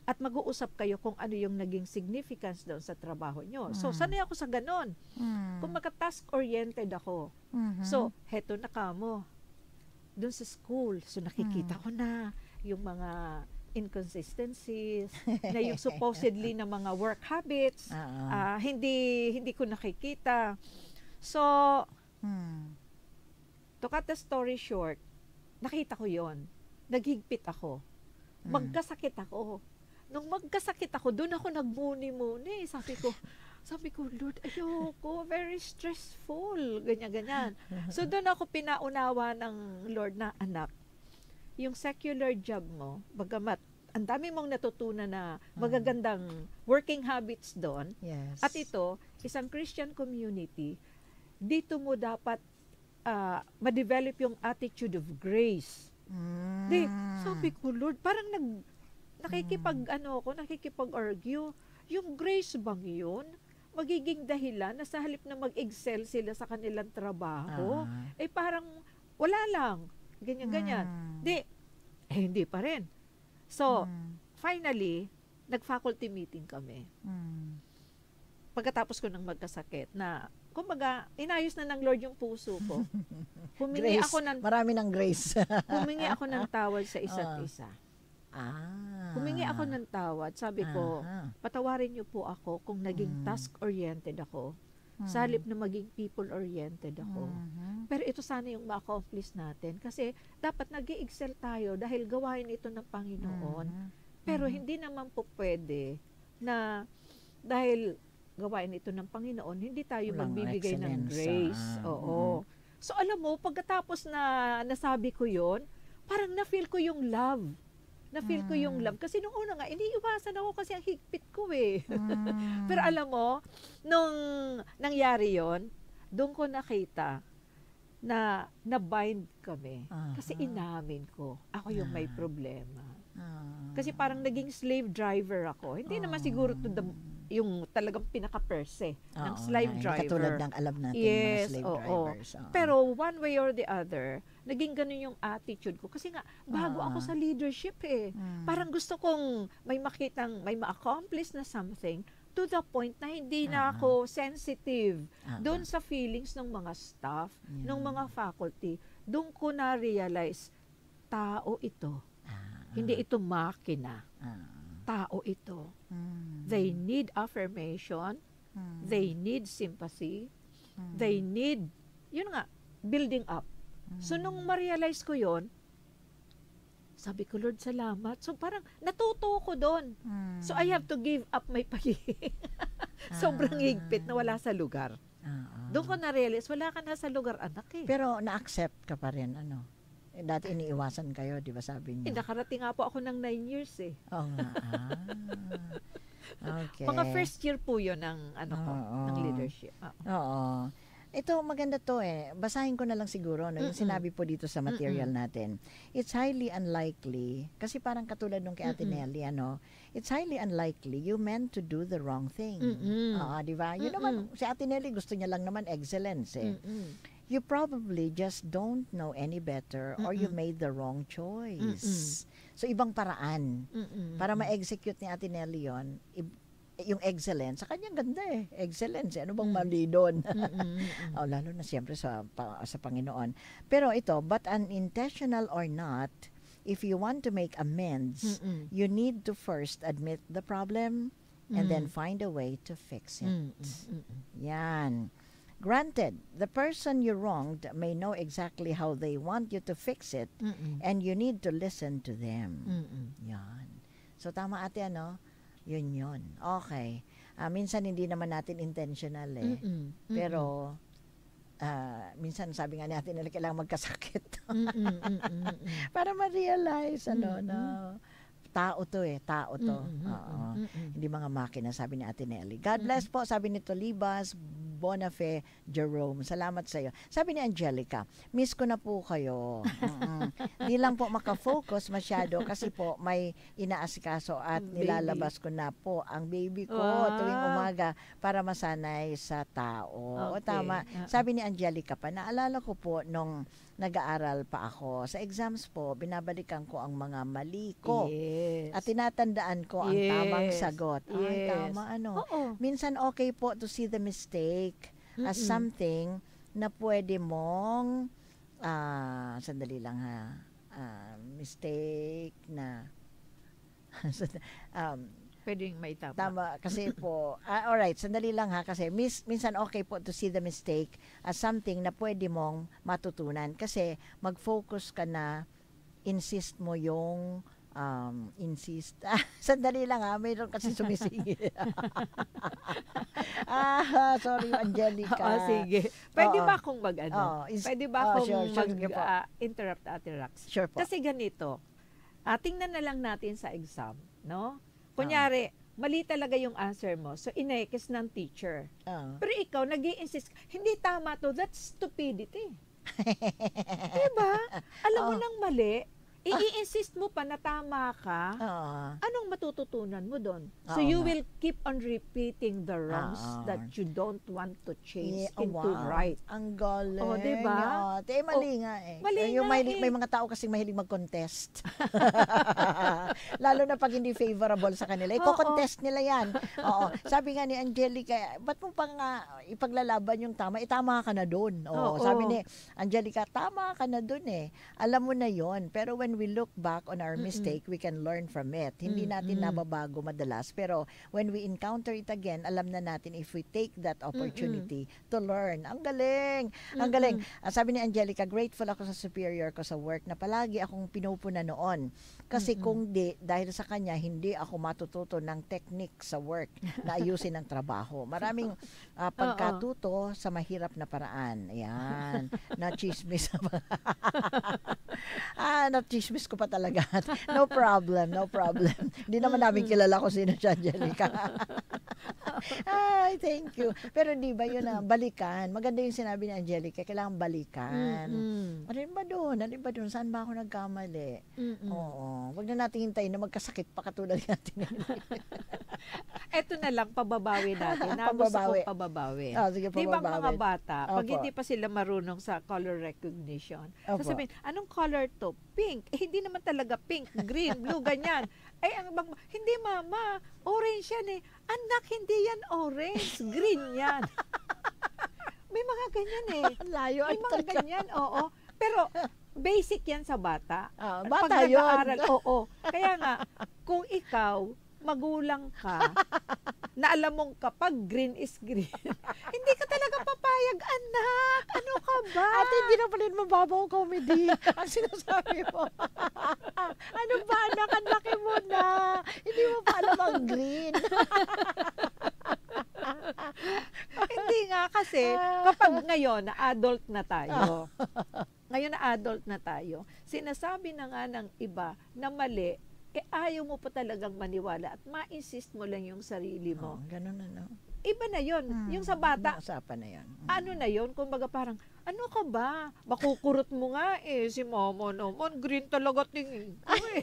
at mag-uusap kayo kung ano yung naging significance doon sa trabaho nyo. So, Mm. sanay ako sa ganon. Mm. Kung task-oriented ako. Mhm. So, heto na kamo. Doon sa school, so nakikita Mm. ko na yung mga inconsistencies, na yung supposedly na mga work habits, Oo. ah, hindi hindi ko nakikita. So, Mm. to cut the story short, nakita ko yon. Naghigpit ako. Mm. Magkasakit ako. Nung magkasakit ako, doon ako nagmuni-muni. Sabi ko, sabi ko, Lord, ayoko, very stressful. Ganyan-ganyan. So, doon ako pinaunawa ng Lord na, anak, yung secular job mo, bagamat, ang dami mong natutunan na magagandang working habits doon. Yes. At ito, isang Christian community, dito mo dapat ah, ma-develop yung attitude of grace. Mm. Di, sabi ko, Lord, parang nag, nakikipag, ano ako, nakikipag-argue. Yung grace bang yun? Magiging dahilan na sa halip na mag-excel sila sa kanilang trabaho, Ah. eh parang wala lang. Ganyan-ganyan. Mm. Di, eh hindi pa rin. So, Mm. finally, nag-faculty meeting kami. Mm. Pagkatapos ko nang magkasakit na, kumbaga, inayos na ng Lord yung puso ko. Humingi Grace. ako ng, Marami ng grace. humingi ako ng tawad sa isa't Ah. isa. ah. Humingi ako ng tawad. Sabi ko, Aha. patawarin niyo po ako kung naging Mm. task-oriented ako. Mm. Sa halip na maging people-oriented ako. Mhm. Pero ito sana yung ma-accomplish natin. Kasi dapat nag excel tayo dahil gawain ito ng Panginoon. Mhm. Pero Mhm. hindi naman po pwede na dahil gawain ito ng Panginoon, hindi tayo Walang magbibigay ng excellence, grace. ah. Oo. So alam mo, pagkatapos na nasabi ko yon, parang na-feel ko yung love. Na-feel ko yung Mm. love. Kasi nung una nga, iniiwasan ako kasi ang higpit ko eh. Mm. Pero alam mo, nung nangyari yon, doon ko nakita na na-bind kami. Kasi Aha. inamin ko, ako yung may Ah. problema. Ah. Kasi parang naging slave driver ako. Hindi naman siguro to the, yung talagang pinaka-perse ng Oo, slave na- driver. Katulad ng alam natin Yes, mga slave oo. drivers. oo. Pero one way or the other, naging ganun yung attitude ko. Kasi nga, bago Ah. ako sa leadership eh. Mm. Parang gusto kong may makitang, may ma-accomplish na something to the point na hindi na Ah. ako sensitive Ah. doon sa feelings ng mga staff, Yeah. ng mga faculty. Doon ko na-realize, tao ito. Ah. Hindi ito makina. Ah. Tao ito. Mm. They need affirmation. Mm. They need sympathy. Mm. They need, yun nga, building up. So, nung ma-realize ko yon, sabi ko, Lord, salamat. So, parang natuto ko doon. Mm. So, I have to give up my pagiging sobrang Ah. higpit na wala sa lugar. Ah, ah. Doon ko na-realize, wala ka na sa lugar, anak eh. Pero na-accept ka pa rin, ano? Eh, dati iniiwasan kayo, di ba sabi Eh, niyo? nakarating nga po ako ng nine years eh. Oo nga. Ah. Okay. Mga first year po yun ng, ano ko, Oo. ng leadership. Oo. Oo. Ito, maganda to eh. Basahin ko na lang siguro, no? Yung Mm-mm. sinabi po dito sa material natin. It's highly unlikely, kasi parang katulad nung kay Ate Mm-mm. Nelly, ano, it's highly unlikely you meant to do the wrong thing. Mm-mm. Oo, di ba? Yun Mm-mm. naman, si Ate Nelly gusto niya lang naman excellence eh. Mm-mm. You probably just don't know any better or you Mm-mm. made the wrong choice. Mm-mm. So, ibang paraan. Mm-mm. Para ma-execute ni Ate Nelly yun, ib- yung excellence, sa kanya ganda eh. Excellence, eh. Ano bang Mm. mali doon? Mm-mm. oh, lalo na siyempre sa, pa, sa Panginoon. Pero ito, but unintentional or not, if you want to make amends, Mm-mm. you need to first admit the problem and then Mm. find a way to fix it. Mm-mm. Mm-mm. Yan. Granted, the person you wronged may know exactly how they want you to fix it Mm-mm. and you need to listen to them. Mm-mm. Yan. So, tama ate, ano? Yun yun. Okay. Ah, minsan hindi naman natin intentional eh. Mm-mm. Pero, ah, minsan sabi nga natin nila kailangan magkasakit Mm-mm. Mm-mm. Mm-mm. para ma-realize, ano, Mm-mm. na tao to eh. Tao to. Mm-mm. Oo. Mm-mm. Hindi mga makina, sabi ni Ate Nelly. God bless po, sabi ni Tolibas Bonafe Jerome. Salamat sa iyo. Sabi ni Angelica, miss ko na po kayo. Di lang po makafocus masyado kasi po may inaasikaso at Baby. nilalabas ko na po ang baby ko Wow. tuwing umaga para masanay sa tao. O Okay. tama. Ah. Sabi ni Angelica pa, naalala ko po nung nag-aaral pa ako. Sa exams po, binabalikan ko ang mga mali ko. Yes. At tinatandaan ko ang tamang Yes. sagot. Ay, Yes. tama ano. Oo. Minsan okay po to see the mistake as Mm-mm. something na pwede mong, ah, sandali lang ha, ah, mistake na, um, Pwedeng may tama. tama, kasi po, ah, alright, sandali lang ha, kasi mis, minsan okay po to see the mistake as something na pwede mong matutunan. Kasi mag-focus ka na, insist mo yung, um, insist, ah, sandali lang ha, mayroon kasi sumisingit. ah, sorry, Angelica. Oo, sige. Pwede Oo. ba akong mag-ano? Oo, is- Pwede ba oo, akong sure, sure, sige po. mag-interrupt, Ate Rax? Sure po. Kasi ganito, ah, tingnan na lang natin sa exam, no? Kunyari, mali talaga yung answer mo. So, inekes ng teacher. Ah. Pero ikaw, nag-i-insist, hindi tama to, that's stupidity. Diba? Alam mo Oh. nang mali, i-insist mo pa na tama ka, Oo. anong matututunan mo doon? So, Oo you nga. will keep on repeating the wrongs Oo. that you don't want to change Yeah, oh, into wow. right. Ang galing. Oh, diba? Oh, te, mali nga eh. mali yung nga may, eh. may mga tao kasing mahilig mag-contest. Lalo na pag hindi favorable sa kanila. Iko-contest nila yan. Oo. Sabi nga ni Angelica, ba't mo pa nga ipaglalaban yung tama? Eh, tama ka na dun. Oo. Oo. Sabi ni Angelica, tama ka na dun eh. Alam mo na yon. Pero when we look back on our mistake, we can learn from it. Hindi natin Mm-mm. nababago madalas. Pero when we encounter it again, alam na natin if we take that opportunity to learn. Ang galing! Ang galing. Ah, sabi ni Angelica, grateful ako sa superior ko sa work na palagi akong pinupuna noon. Kasi kung di, dahil sa kanya, hindi ako matututo ng technique sa work na ayusin ang trabaho. Maraming ah, pagkatuto sa mahirap na paraan. Ayan. Na-chismis. ah, na-chismis ko pa talaga. No problem, no problem. Hindi naman namin kilala kung sino si Angelica. Ay, thank you. Pero di ba yun na, balikan. Maganda yung sinabi ni Angelica, kailangan balikan. Mm-mm. Ano ba doon? Ano ba doon? Saan ba ako nagkamali? Mm-mm. Oo. Wag na natin hintayin na magkasakit pa katulad natin. Eto na lang, pababawi natin. Na gusto Pababawi. kong pababawi. Oh, sige, Di ba ang mga pababawi. bata, pag Opo. hindi pa sila marunong sa color recognition, Opo. sasabihin, anong color to? Pink. Eh, hindi naman talaga pink, green, blue, ganyan. Ay, ang bang, hindi mama, orange yan eh. Anak, hindi yan orange, green yan. May mga ganyan eh. Ang layo. May ay mga talaga. ganyan, oo. Pero, basic yan sa bata. Ah, Pag bata yun. nag-aaral, oo. Kaya nga, kung ikaw, magulang ka, na alam mong kapag green is green, hindi ka talaga papayag, anak. Ano ka ba? Ate, hindi na pala yun mababaw comedy. Ang sinasabi mo. Ano ba, anak? Ang laki mo na. Hindi mo pa alam ang green. Hindi nga kasi, kapag ngayon, na adult na tayo, ngayon na adult na tayo, sinasabi na nga ng iba na mali, eh ayaw mo pa talagang maniwala at ma-insist mo lang yung sarili mo. Oh, ganun na, no? Iba na yon. Hmm, Yung sa bata, usapan na yan. ano na yon? Kumbaga parang, ano ka ba? Makukurot mo nga eh. Si mama naman, green talaga tingin ko eh.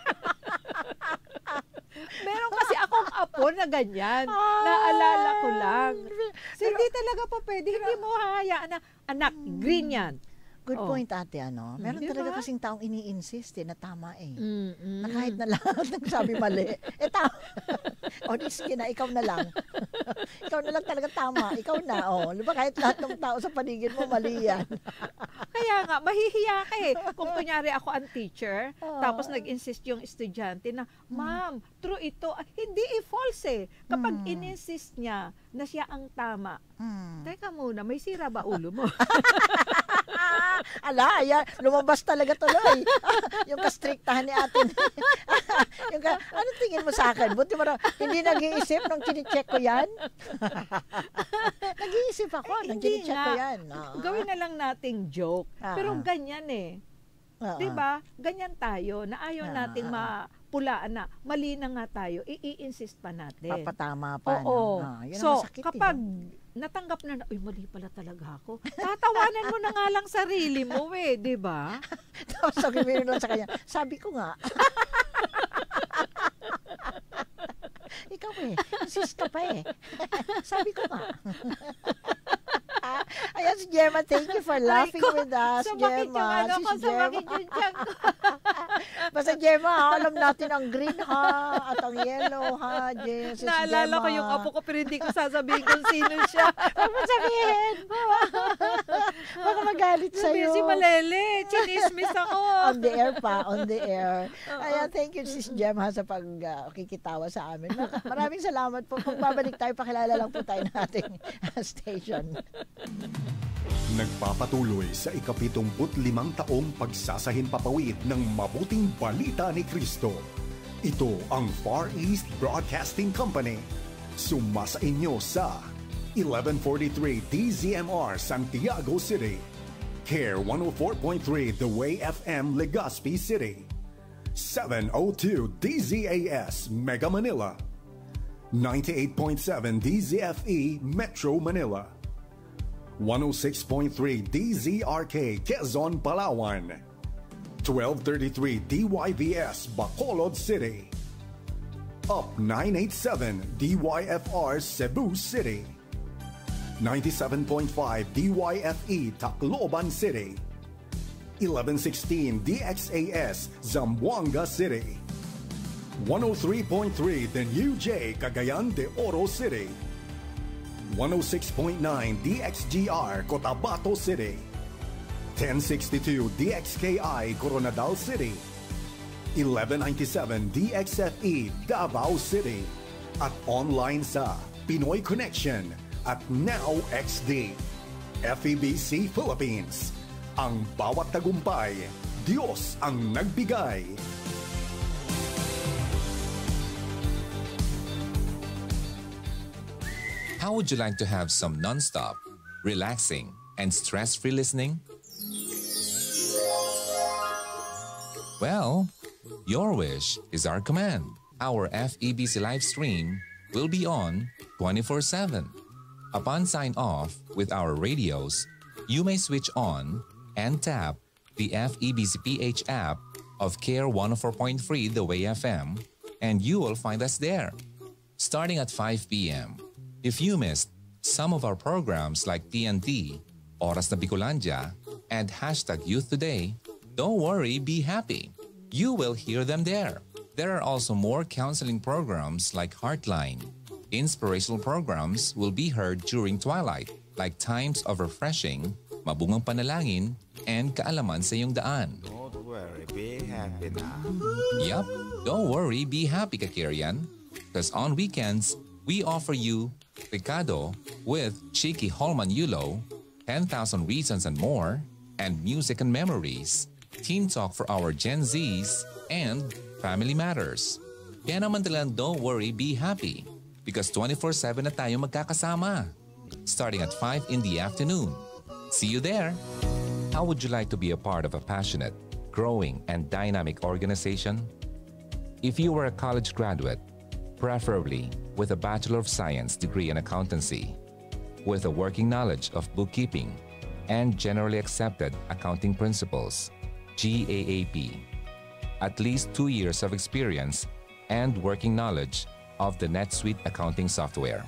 Meron kasi akong apo na ganyan. Naalala ko lang. So, hindi talaga pa pwede. Hindi mo hahayaan na, anak, green yan. Good Oh. point, ate, ano? Meron Diba? talaga kasing taong ini-insist eh, na tama eh. Mm-mm. Na kahit na lahat nagsabi mali, eh tama. O, di sige na, ikaw na lang. Ikaw na lang talaga tama. Ikaw na, oh. Diba kahit lahat ng tao sa paligid mo, mali yan. Kaya nga, mahihiya ka eh. Kung kunyari ako ang teacher, Ah. tapos nag-insist yung estudyante na, ma'am, true ito. Ah, hindi i-false eh. Kapag Hmm. in-insist niya na siya ang tama, Hmm. teka muna, may sira ba ulo mo? Ala, yan, lumabas talaga tuloy. Yung kastriktahan ni ate. Yung ka, ano tingin mo sa akin? Buti mo na, hindi nag-iisip nung chine-check ko yan. Nag-iisip ako Eh, nung hindi chine-check ko nga. yan. Oo. Gawin na lang nating joke. Ah. Pero ganyan eh. Oo. 'Di ba? Ganyan tayo na ayaw Ah, nating ah, mapulaan na mali na nga tayo, i-insist pa natin. Papatama pa. Oo. No? Ah, yun ang So, masakit, eh, kapag no? natanggap na, uy, mali pala talaga ako. Tatawanan mo na nga lang sarili mo eh, di ba? Tapos sabihin lang sa kanya, sabi ko nga. Ikaw eh, insist ka pa eh. Sabi ko nga. Ayan si Gemma, thank you for laughing Ay, ko, with us, sumakit Gemma. yung ano Si ko, Gemma. sumakit yung tiyan ko. Basta Gemma, ha, alam natin ang green ha, at ang yellow ha, Gemma. Si Naalala Gemma. ko yung apo ko, pero hindi ko sasabihin kung sino siya. Huwag mo sabihin. Baka magalit sa'yo. Si Malele, chinismis ako. On the air pa, on the air. Ayan, thank you Sis Gemma sa pagkikitawa uh, sa amin. Maraming salamat po. Pagbabalik tayo, pakilala lang po tayo ng ating station. Nagpapatuloy sa ikapitumput limang taong pagsasahin papawid ng mabuting balita ni Kristo. Ito ang Far East Broadcasting Company. Sumasa inyo sa eleven forty-three D Z M R Santiago City, Care one oh four point three The Way F M Legazpi City, seven oh two D Z A S Mega Manila, ninety-eight point seven D Z F E Metro Manila, one oh six point three D Z R K Quezon, Palawan, twelve thirty-three D Y V S Bacolod City, Up nine eighty-seven D Y F R Cebu City, ninety-seven point five D Y F E Tacloban City, eleven sixteen D X A S Zamboanga City, one oh three point three The New J Cagayan de Oro City, one oh six point nine D X G R Cotabato City, ten sixty-two D X K I Coronadal City, eleven ninety-seven D X F E Davao City, at online sa Pinoy Connection at Now X D. F E B C Philippines. Ang bawat tagumpay, Diyos ang nagbigay. How would you like to have some non-stop, relaxing, and stress-free listening? Well, your wish is our command. Our F E B C live stream will be on twenty-four seven. Upon sign off with our radios, you may switch on and tap the F E B C P H app of Care one oh four point three The Way F M, and you will find us there, starting at five p.m. If you missed some of our programs like T N T, Oras na Bicolandia, and Hashtag Youth Today, don't worry, be happy. You will hear them there. There are also more counseling programs like Heartline. Inspirational programs will be heard during twilight, like Times of Refreshing, Mabungang Panalangin, and Kaalaman sa Iyong Daan. Don't worry, be happy now. Yup, don't worry, be happy, Kakirian. Because on weekends, we offer you Ricardo with Cheeky Holman Yulo, ten thousand Reasons and More, and Music and Memories, Teen Talk for our Gen Zs, and Family Matters. Kaya naman talang don't worry, be happy. Because twenty-four seven na tayo magkakasama. Starting at five in the afternoon. See you there! How would you like to be a part of a passionate, growing, and dynamic organization? If you were a college graduate, preferably with a Bachelor of Science degree in accountancy, with a working knowledge of bookkeeping and generally accepted accounting principles, G A A P, at least two years of experience and working knowledge of the NetSuite accounting software,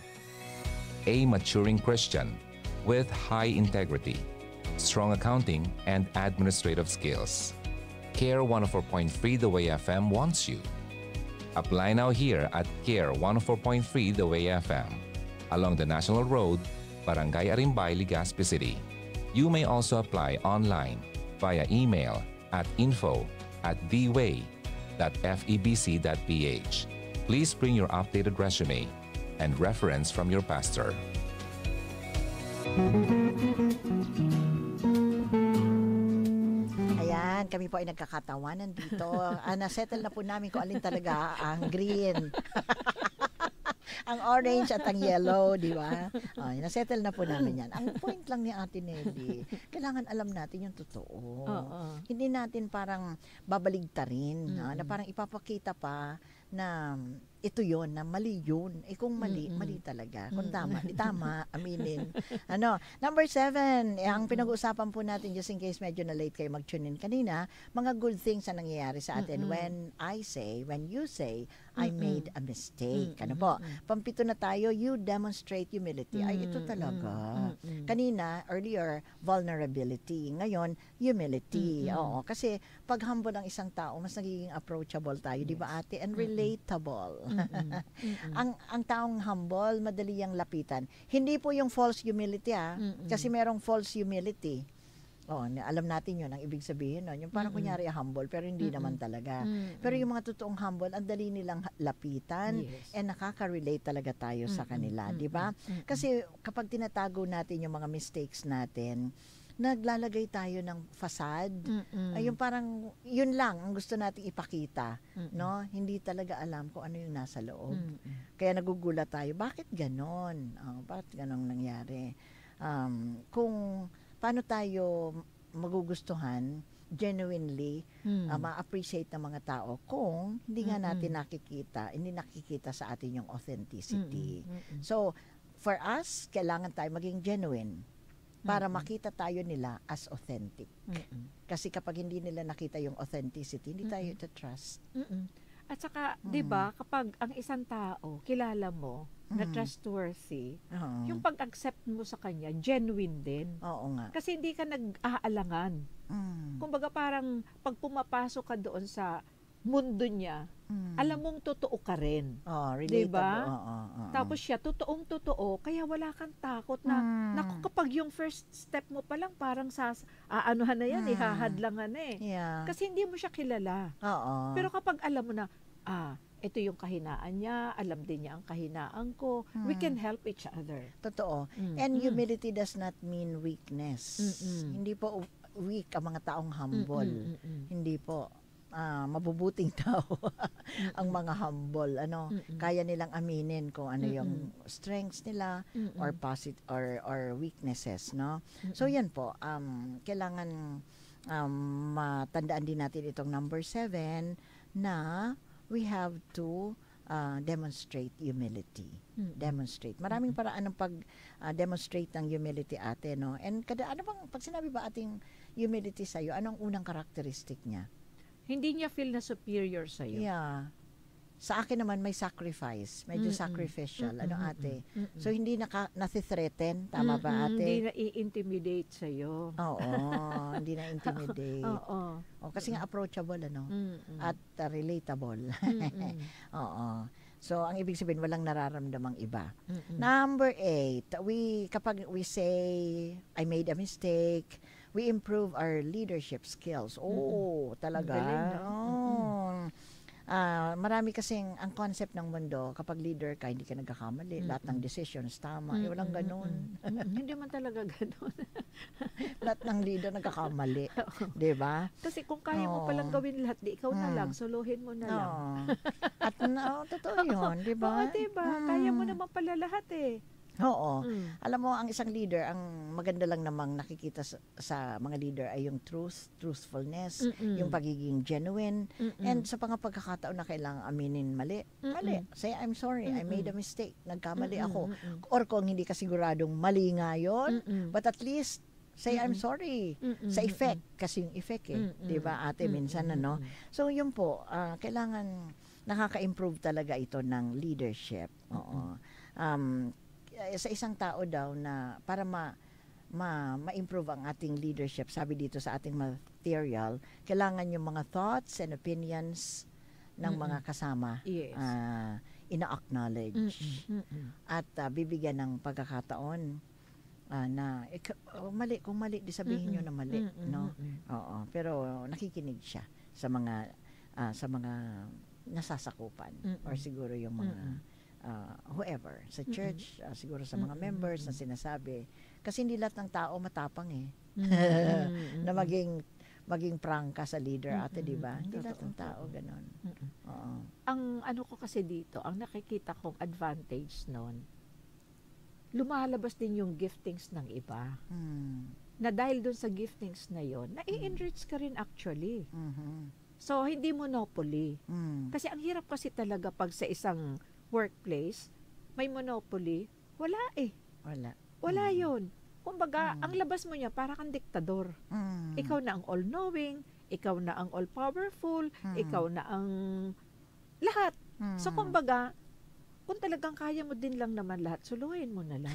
a maturing Christian with high integrity, strong accounting and administrative skills. Care one oh four point three The Way F M wants you. Apply now here at Care one oh four point three The Way F M, along the National Road, Barangay Arimbay, Legazpi City. You may also apply online via email at info at theway dot f e b c dot p h. Please bring your updated resume and reference from your pastor. Ayan, kami po ay nagkakatawanan dito. Ah, nasettle na po namin kung alin talaga ang green. Ang orange at ang yellow, di ba? Oh, nasettle na po namin yan. Ang point lang ni Ate Nelly, kailangan alam natin yung totoo. Oo. Hindi natin parang babaligtarin, mm-hmm. no? Na parang ipapakita pa na ito yon na mali yun. Eh kung mali, Mm-mm. mali talaga. Kung tama, di tama, aminin. Ano, number seven, eh, ang pinag-uusapan po natin, just in case medyo na late kayo mag-tune in kanina, mga good things na nangyayari sa atin. Mm-mm. When I say, when you say, I Mm-mm. made a mistake. Ano Mm-mm. po? Pampito na tayo, you demonstrate humility. Ay, ito talaga. Mm-mm. Kanina, earlier, vulnerability. Ngayon, humility. Mm-mm. Oo, kasi pag humble ang isang tao, mas nagiging approachable tayo, di ba ate? And Mm-mm. relatable. Mm-mm. Mm-mm. ang ang taong humble, madali yang lapitan. Hindi po yung false humility ah. Mm-mm. Kasi merong false humility. Oh, na- alam natin yun, ang ibig sabihin nun. Yung parang Mm-mm. kunyari humble, pero hindi Mm-mm. naman talaga. Mm-mm. Pero yung mga totoong humble, ang dali nilang ha- lapitan Yes. and nakaka-relate talaga tayo sa Mm-mm. kanila, Mm-mm. di ba? Mm-mm. Kasi kapag tinatago natin yung mga mistakes natin, naglalagay tayo ng facade. Mm-mm. Ay, yung parang, yun lang ang gusto nating ipakita. Mm-mm. No? Hindi talaga alam kung ano yung nasa loob. Mm-mm. Kaya nagugulat tayo, bakit ganon? Oh, bakit ganon nangyari? Um, kung paano tayo magugustuhan, genuinely, Mm. uh, ma-appreciate ng mga tao kung hindi nga Mm-mm. natin nakikita, hindi nakikita sa atin yung authenticity. Mm-mm. Mm-mm. So, for us, kailangan tayo maging genuine para Mm-mm. makita tayo nila as authentic. Mm-mm. Kasi kapag hindi nila nakita yung authenticity, hindi tayo to trust. Mm-mm. At saka, Mm. 'di ba, kapag ang isang tao kilala mo na Mm. trustworthy, Oo. yung pag-accept mo sa kanya genuine din. Oo nga. Kasi hindi ka nag-aalangan. Mm. Kumbaga parang pag pumapasok ka doon sa mundo niya, Mm. alam mong totoo ka rin. Oh, relatable. Diba? Oo, oo, Tapos siya, totoong totoo, kaya wala kang takot na, Mm. naku, kapag yung first step mo pa lang, parang sa, aanuhan na yan, Mm. ihahadlangan na eh. Yeah. Kasi hindi mo siya kilala. Oo. Pero kapag alam mo na, ah, ito yung kahinaan niya, alam din niya ang kahinaan ko, we Mm. can help each other. Totoo. Mm. And Mm. humility does not mean weakness. Mm-mm. Hindi po weak ang mga taong humble. Mm-mm, mm-mm. Hindi po. Ah, mabubuting tao ang mga humble. Ano, Mm-mm. kaya nilang aminin kung ano yung Mm-mm. strengths nila Mm-mm. or posit or or weaknesses, no? So yan po, um kailangan um matandaan din natin itong number seven na we have to uh, demonstrate humility. Mm-mm. Demonstrate. Maraming paraan ng pag-demonstrate ng humility ate, no? And kada, ano bang, pag sinabi ba ating humility sa'yo, anong unang karakteristik niya? Hindi niya feel na superior sa'yo. Yeah. Sa akin naman may sacrifice, medyo Mm-mm. sacrificial. Ano Mm-mm, ate? mm-mm. So hindi naka nasi-threaten, tama ba Mm-mm, ate? Hindi na i-intimidate sa'yo. Oo, hindi na intimidate. Oo. Oh, kasi nga approachable ano Mm-mm. at uh, relatable. Mm-mm. Oo. So ang ibig sabihin walang nararamdamang iba. Mm-mm. Number eight, we kapag we say I made a mistake, we improve our leadership skills. Oh, talaga. Ang galing, no? Oh. Ah, marami kasing ang concept ng mundo, kapag leader ka, hindi ka nagkakamali. Lahat ng decisions tama. Eh, walang Mm-mm, ganun. mm-mm. Mm-mm. Hindi man talaga ganun. Lahat ng leader nagkakamali. 'Di ba? Kasi kung kaya mo Oo. palang gawin lahat, di ikaw na Mm. lang, suluhin mo na lang. Oo. At na, oh, totoo 'yun, 'di ba? Oo, diba? Kaya mo naman pala lahat eh. Oo. Mm. Alam mo, ang isang leader, ang maganda lang namang nakikita sa, sa mga leader ay yung truth, truthfulness, Mm-mm. yung pagiging genuine, Mm-mm. and sa mga pagkakataon na kailangan aminin mali, mali. Mm-mm. Say, I'm sorry, I Mm-mm. made a mistake, nagkamali Mm-mm, ako. mm-mm. Or kung hindi ka siguradong mali nga yun, Mm-mm. but at least, say, I'm Mm-mm. sorry. Mm-mm, Sa mm-mm. effect, kasi yung effect eh. Mm-mm. Di ba, ate, minsan, Mm-mm, ano? mm-mm. So, yun po, ah, kailangan nakaka-improve talaga ito ng leadership. Oo. Um, sa isang tao daw na para ma ma ma-improve ang ating leadership, sabi dito sa ating material, kailangan yung mga thoughts and opinions ng Mm-mm. mga kasama Yes. ah, ina-acknowledge Mm-mm, mm-mm. at ah, bibigyan ng pagkakataon ah, na ik- oh, mali kung mali di sabihin nyo na mali, Mm-mm, no? mm-mm. Oo, pero nakikinig siya sa mga ah, sa mga nasasakupan Mm-mm. or siguro yung mga Mm-mm. ah, whoever sa church, ah, siguro sa mga Mm-mm, members na mm-mm. sinasabi, kasi hindi lahat ng tao matapang eh Mm-mm, na maging maging prangka sa leader, ate, Mm-mm, di ba? Hindi lahat totoo, ng tao totoo. ganon. Mm-mm. Oo. Ang ano ko kasi dito, ang nakikita kong advantage noon, lumalabas din yung giftings ng iba. Hmm. Na dahil dun sa giftings na yon, nai-enrich ka rin actually. Mhm. So, hindi monopoly. Mm. Kasi ang hirap kasi talaga pag sa isang workplace, may monopoly, wala eh. Wala. Wala Mm. yun. Kumbaga, Mm. ang labas mo niya, para kang diktador. Mm. Ikaw na ang all-knowing, ikaw na ang all-powerful, Mm. ikaw na ang lahat. Mm. So, kumbaga, kung talagang kaya mo din lang naman lahat, suluhin mo na lang.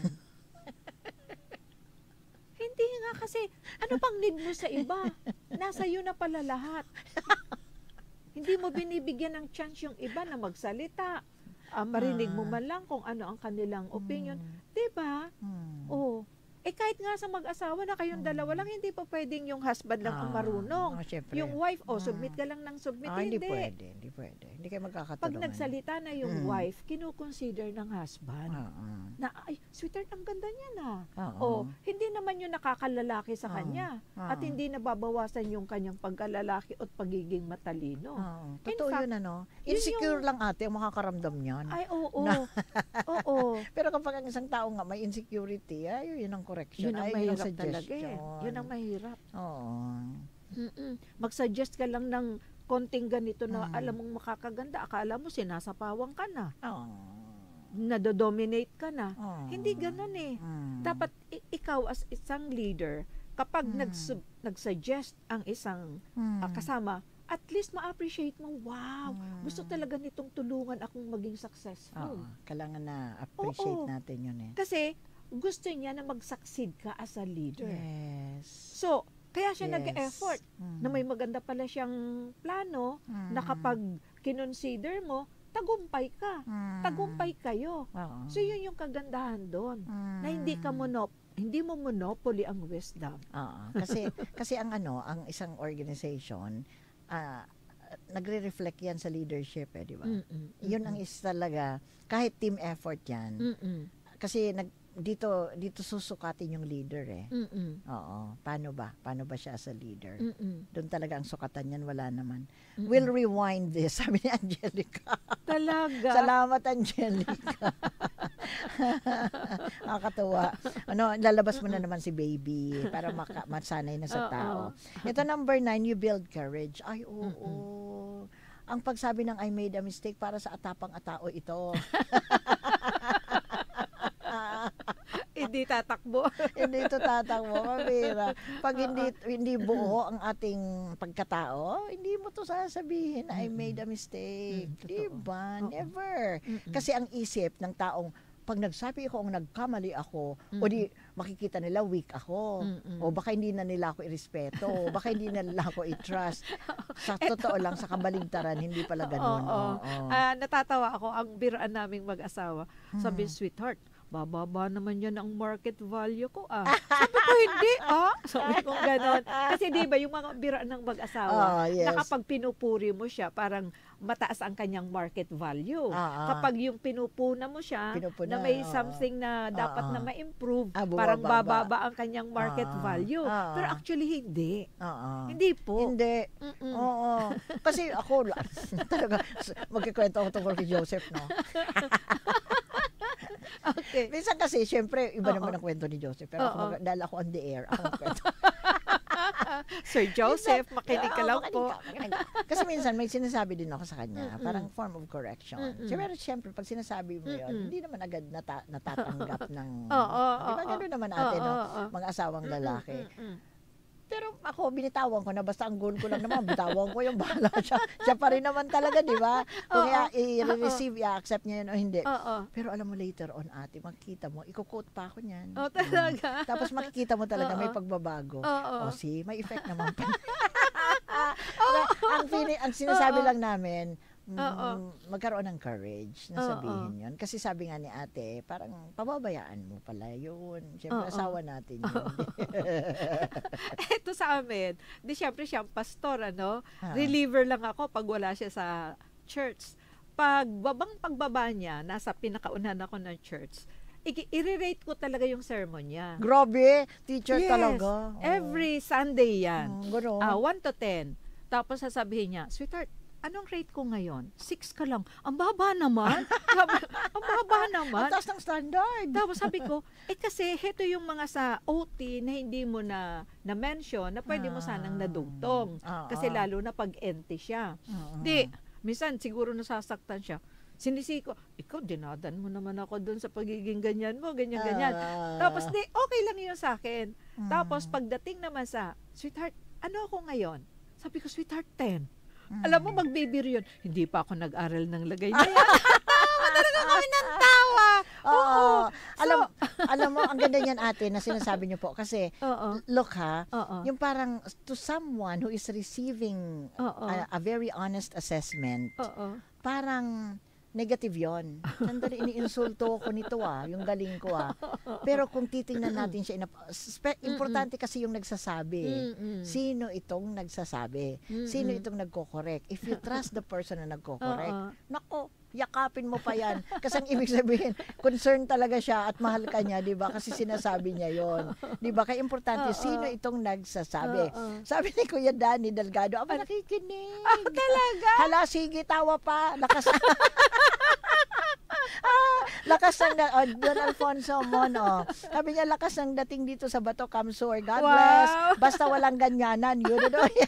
Hindi nga kasi, ano pang need mo sa iba? Nasa iyo na pala lahat. Hindi mo binibigyan ng chance yung iba na magsalita. Ah, marinig mo man lang kung ano ang kanilang opinion. Diba? Mm. Oo. Eh kahit nga sa mag-asawa na kayong dalawa lang, hindi pa pwedeng yung husband lang ang Ah, marunong. oh, syempre. Yung wife, oh, Mm. submit ka lang ng submit. Ah, hindi hindi. pwede, hindi pwede. Hindi kayo magkakatulungan. Pag nagsalita na yung Mm. wife, kinukonsider ng husband. Oo. Na, ay, sweetheart, ang ganda niya na. Oo. Oh, hindi naman yung nakakalalaki sa Oo. kanya. Oo. At hindi nababawasan yung kanyang pagkalalaki at pagiging matalino. Oo. In Totoo fact, yun, ano? yun Insecure yung- lang ate ang makakaramdam niyan. Ay, oo. Na- Oo. Pero kapag ang isang tao nga may insecurity, ay, yun ang correction. Yun ang ay, mahirap ang talaga eh. suggestion. Yun ang mahirap. Oo. Mm-mm. Mag-suggest ka lang ng konting ganito na Mm. alam mong makakaganda. Akala mo sinasapawang ka na. Oo. Nadodominate ka na. Oo. Hindi ganun eh. Mm. Dapat i- ikaw as isang leader, kapag Mm. nagsub- nag-suggest ang isang Mm. ah, kasama, at least ma-appreciate mo, wow, Mm. gusto talaga nitong tulungan akong maging successful. Oo. Kailangan na appreciate Oo. natin yun eh. Kasi gusto niya na mag-succeed ka as a leader. Yes. So, kaya siya Yes. nag-effort Mm. na may maganda pala siyang plano Mm. na kapag kinonsider mo, tagumpay ka. Mm. Tagumpay kayo. Oo. So, yun yung kagandahan doon. Mm. Na hindi ka monop hindi mo monopoly ang wisdom. Oo. Kasi kasi ang ano, ang isang organization, ah nagre-reflect yan sa leadership eh, di ba? Mm-mm. Yun ang is talaga, kahit team effort yan. Mm-mm. Kasi nag dito dito susukatin yung leader eh. Mm-mm. Oo. Paano ba? Paano ba siya as a leader? Mm-mm. Doon talaga ang sukatan yan, wala naman. Mm-mm. We'll rewind this, sabi ni Angelica. Talaga. Salamat, Angelica. Nakakatuwa. Ano, lalabas mo na naman si baby para maka, masanay na sa Oo. tao. Ito, number nine, you build courage. Ay, oo. Ang pagsabi ng I made a mistake para sa atapang-atao ito. Hindi tatakbo. Hindi ito tatakbo, mabira. Pag hindi hindi buo ang ating pagkatao, hindi mo to sasabihin na I made a mistake. Mm, totoo. Diba? Oo. Never. Mm-mm. Kasi ang isip ng taong pag nagsabi ako ang nagkamali ako, o di makikita nila weak ako, Mm-mm. o baka hindi na nila ako irespeto, o baka hindi na nila ako i-trust. Sa totoo lang, sa kabaligtaran, hindi pala ganun. Oo. Oo. Ah, natatawa ako, ang biruan naming mag-asawa. Sabi, Hmm. sweetheart, bababa naman yan ang market value ko ah. Sabi ko, hindi ah. Sabi ko gano'n. Kasi di ba yung mga biruan ng mag-asawa, Oh, yes. na kapag pinupuri mo siya, parang mataas ang kanyang market value. Ah, ah. Kapag yung pinupuna mo siya, Pinupuna, na may oo. something na dapat Ah, ah. na ma-improve, Ah, parang bumababa. bababa ang kanyang market Ah, ah. value. Ah, ah. Pero actually, hindi. Oo. Hindi po. Hindi. Mm-mm. Oo. Kasi ako, la- talaga, s- magkikwento ako tungkol kay Joseph, no? Okay. Minsan kasi, syempre, iba Oo. naman ang kwento ni Joseph. Pero ako, Oo. mag- dahil ako on the air, ako magkwento. Sir Joseph, makinig ka Oo, lang makinig po. ka, makinig ka. Kasi minsan, may sinasabi din ako sa kanya, Mm-mm. parang form of correction. Mm-mm. Pero syempre, pag sinasabi mo yun, Mm-mm. hindi naman agad nata- natatanggap ng... Oo, Di ba oo, gano'n naman ate, oo, no? oo. Mga asawang lalaki. Mm-mm. Pero ako, binitawan ko na. Basta ang goal ko lang naman, bitawan ko yung bahala siya. Siya pa rin naman talaga, di ba? Kung Oo. i- i-receive, i-accept niya yun o hindi. Oo. Pero alam mo later on, ate, makikita mo, iko-quote pa ako niyan. Oh, talaga? Mm. Tapos makikita mo talaga may Oo. pagbabago. Oo. O see, may effect naman pa. ang, feeling, ang sinasabi Oo. lang namin, mm, Oo. magkaroon ng courage na Oo. sabihin yun. Kasi sabi nga ni ate, parang pababayaan mo pala yun. Siyempre, Oo. asawa natin yun. Ito sa amin, di syempre siyang pastor, ano? Ah. Reliever lang ako pag wala siya sa church. Pag babang pagbaba niya, nasa pinakaunahan ako ng church, i- i-rate ko talaga yung sermon niya. Grabe, teacher Yes, talaga. Oo. every Sunday yan. Mm, gano'n. Ah, one to ten. Tapos sasabihin niya, sweetheart, anong rate ko ngayon? Six ka lang. Ang baba naman. Sabi, ang baba naman. Ang taas ng standard. Tapos sabi ko, eh kasi heto yung mga sa O T na hindi mo na na-mention na pwede mo sanang nadugtong. Ah, Kasi ah. lalo na pag empty siya. Ah, ah. Di, minsan siguro nasasaktan siya. Sinisi ko, ikaw dinadan mo naman ako doon sa pagiging ganyan mo, ganyan-ganyan. Ah. Tapos di, okay lang yun sa akin. Mm. Tapos pagdating naman sa, sweetheart, ano ako ngayon? Sabi ko, sweetheart, ten. Mm. Alam mo, magbibiro yun. Hindi pa ako nag-aral ng lagay na yan. Tawa talaga kami ng tawa. Oo. Oo. alam, alam mo, ang ganda niyan ate na sinasabi niyo po. Kasi, Oo. look ha, Oo. yung parang to someone who is receiving Oo. a, a very honest assessment, Oo. parang negative yon. Sandali, iniinsulto ko nito ah, yung galing ko ah. Pero kung titingnan natin siya, inap- spe- importante kasi yung nagsasabi. Mm-mm. Sino itong nagsasabi? Mm-mm. Sino itong nagko-correct? If you trust the person na nagko-correct, Oo. nako, yakapin mo pa yan. Kasi ang ibig sabihin, concern talaga siya at mahal ka niya, di ba? Kasi sinasabi niya yon, di ba? Kaya importante, Oo. sino itong nagsasabi? Oo. Sabi ni Kuya Danny Delgado, aba nakikinig. Ah, talaga? Hala, sige, tawa pa. Lakas. ah, lakas ng, da- oh, Don Alfonso Mono. Sabi niya, lakas ng dating dito sa Bato Kamsur. God Wow. bless. Basta walang ganyanan. Yun, yun, yun.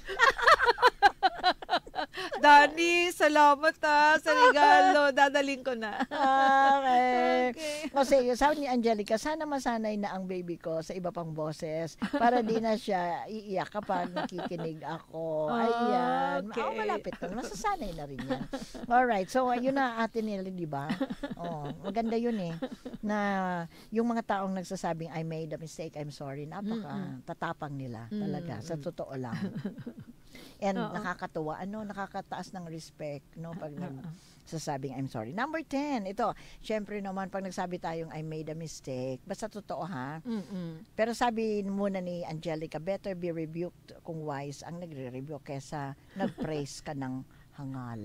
Dani, salamat ha sa regalo. Dadaling ko na. Okay. Okay. Kasi sabi ni Angelica, sana masanay na ang baby ko sa iba pang boses para di na siya iiyak kapag nakikinig ako. Ayan. Okay. Oh, malapit na. Masasanay na rin yan. Alright. So, yun na ate nila, di ba? Oh, maganda yun eh. Na yung mga taong nagsasabing, I made a mistake, I'm sorry. Napaka tatapang nila talaga. Sa totoo lang. And Oo. nakakatuwa, ano, nakakataas ng respect, no, pag nagsasabing I'm sorry. Number ten, ito, syempre naman, pag nagsabi tayong I made a mistake, basta totoo ha, Mm-mm. pero sabi muna ni Angelica, better be rebuked kung wise ang nagre-rebuke kesa nag-praise ka ng hangal.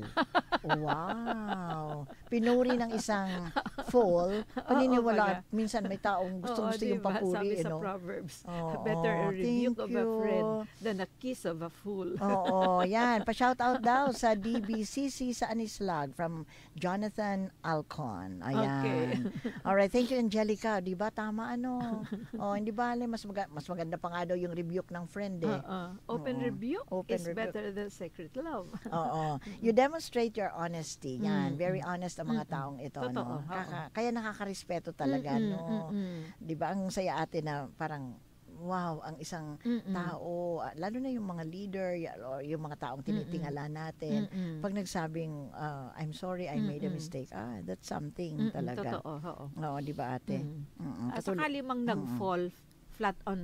Wow. Pinuri ng isang fool, paniniwala, Oo, minsan may taong gusto Oo, gusto yung diba? papuri, Sabi sa no? Proverbs, Oo, better a rebuke thank of a you. friend than a kiss of a fool. Oo, yan. Pa-shout out daw sa D B C C sa Anislag from Jonathan Alcon. Ayan. Okay. Alright, thank you Angelica. Di ba tama ano? Oh, hindi bale mas maga- mas maganda pa nga daw yung rebuke ng friend eh. Uh-uh. Open Oo. rebuke Open is rebuke. better than secret love. Oo. You demonstrate your honesty. Yan, Mm. very honest ang mga taong ito, Totoo, no. Kaka- kaya nakakarespeto talaga, Mm-mm, no. mm-mm. 'Di ba? Ang saya ate na parang wow, ang isang Mm-mm. tao, ah, lalo na yung mga leader y- or yung mga taong tinitingala natin, Mm-mm. pag nagsabing ah, I'm sorry, I made a Mm-mm. mistake. Ah, that's something Mm-mm, talaga. Totoo, oo. Oo, 'di ba ate? Mm. Mm-mm. At Katul- sakali mang nag-fall flat on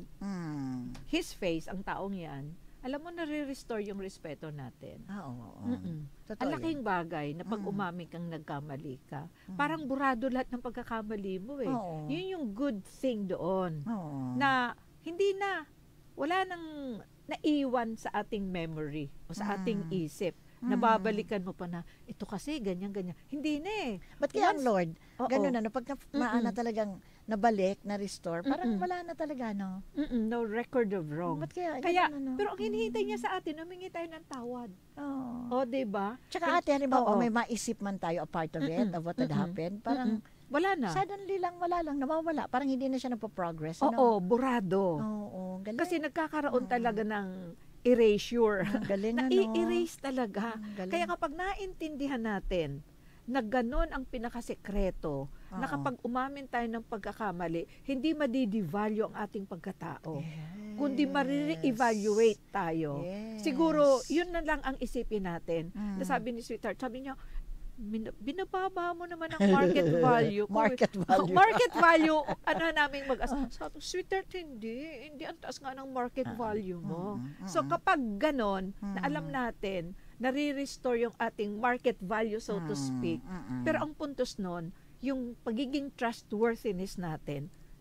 Mm. his face, ang taong yan, alam mo, nare-restore yung respeto natin. Ah, oo. oo. Mm-mm. Totoo Ang yun. laking bagay na pag Mm. umami kang nagkamali ka, parang burado lahat ng pagkakamali mo eh. Oo. Yun yung good thing doon. Oo. Na hindi na, wala nang naiwan sa ating memory o sa ating Mm. isip. Mm. Nababalikan mo pa na, ito kasi, ganyan, ganyan. Hindi na eh. Ba't kaya ang Once- Lord, Oo. ganun na, no? Pag na, maana talagang nabalik, na-restore, parang Mm-mm. wala na talaga, no? Mm-mm, no record of wrong. Ba't kaya? Kaya, ganun, ano? pero ang hinihintay niya sa atin, humingi tayo ng tawad. Oo. O, diba? Tsaka ate, halimbawa, Oo. may maisip man tayo a part of it, Mm-mm. of what had Mm-mm. happened, parang Wala na. suddenly lang, wala lang, nawawala. Parang hindi na siya nagpo-progress. Oo, Ano? burado. Oo, galing. Kasi nagkakaroon Mm. talaga ng erasure. Ah, galing, ano? Na-erase talaga. Ah, galing. Kaya kapag naintindihan natin na ganon ang pinakasekreto, na Oo. kapag umamin tayo ng pagkakamali, hindi madidevalue ang ating pagkatao. Yes. Kundi marireevaluate tayo. Yes. Siguro, yun na lang ang isipin natin. Mm. Na sabi ni Sweetheart, sabi niya, "Bin- binababa mo naman ang market value. Kung- Market value. market value, ano namin mag-as. Sabi, Sweetheart, hindi. Hindi ang taas nga ng market value mo. Mm, mm, So mm. kapag ganon, na Mm. alam natin, nare-restore yung ating market value, so to Mm, speak. mm, mm. Pero ang puntos nun, yung pagiging trustworthiness natin,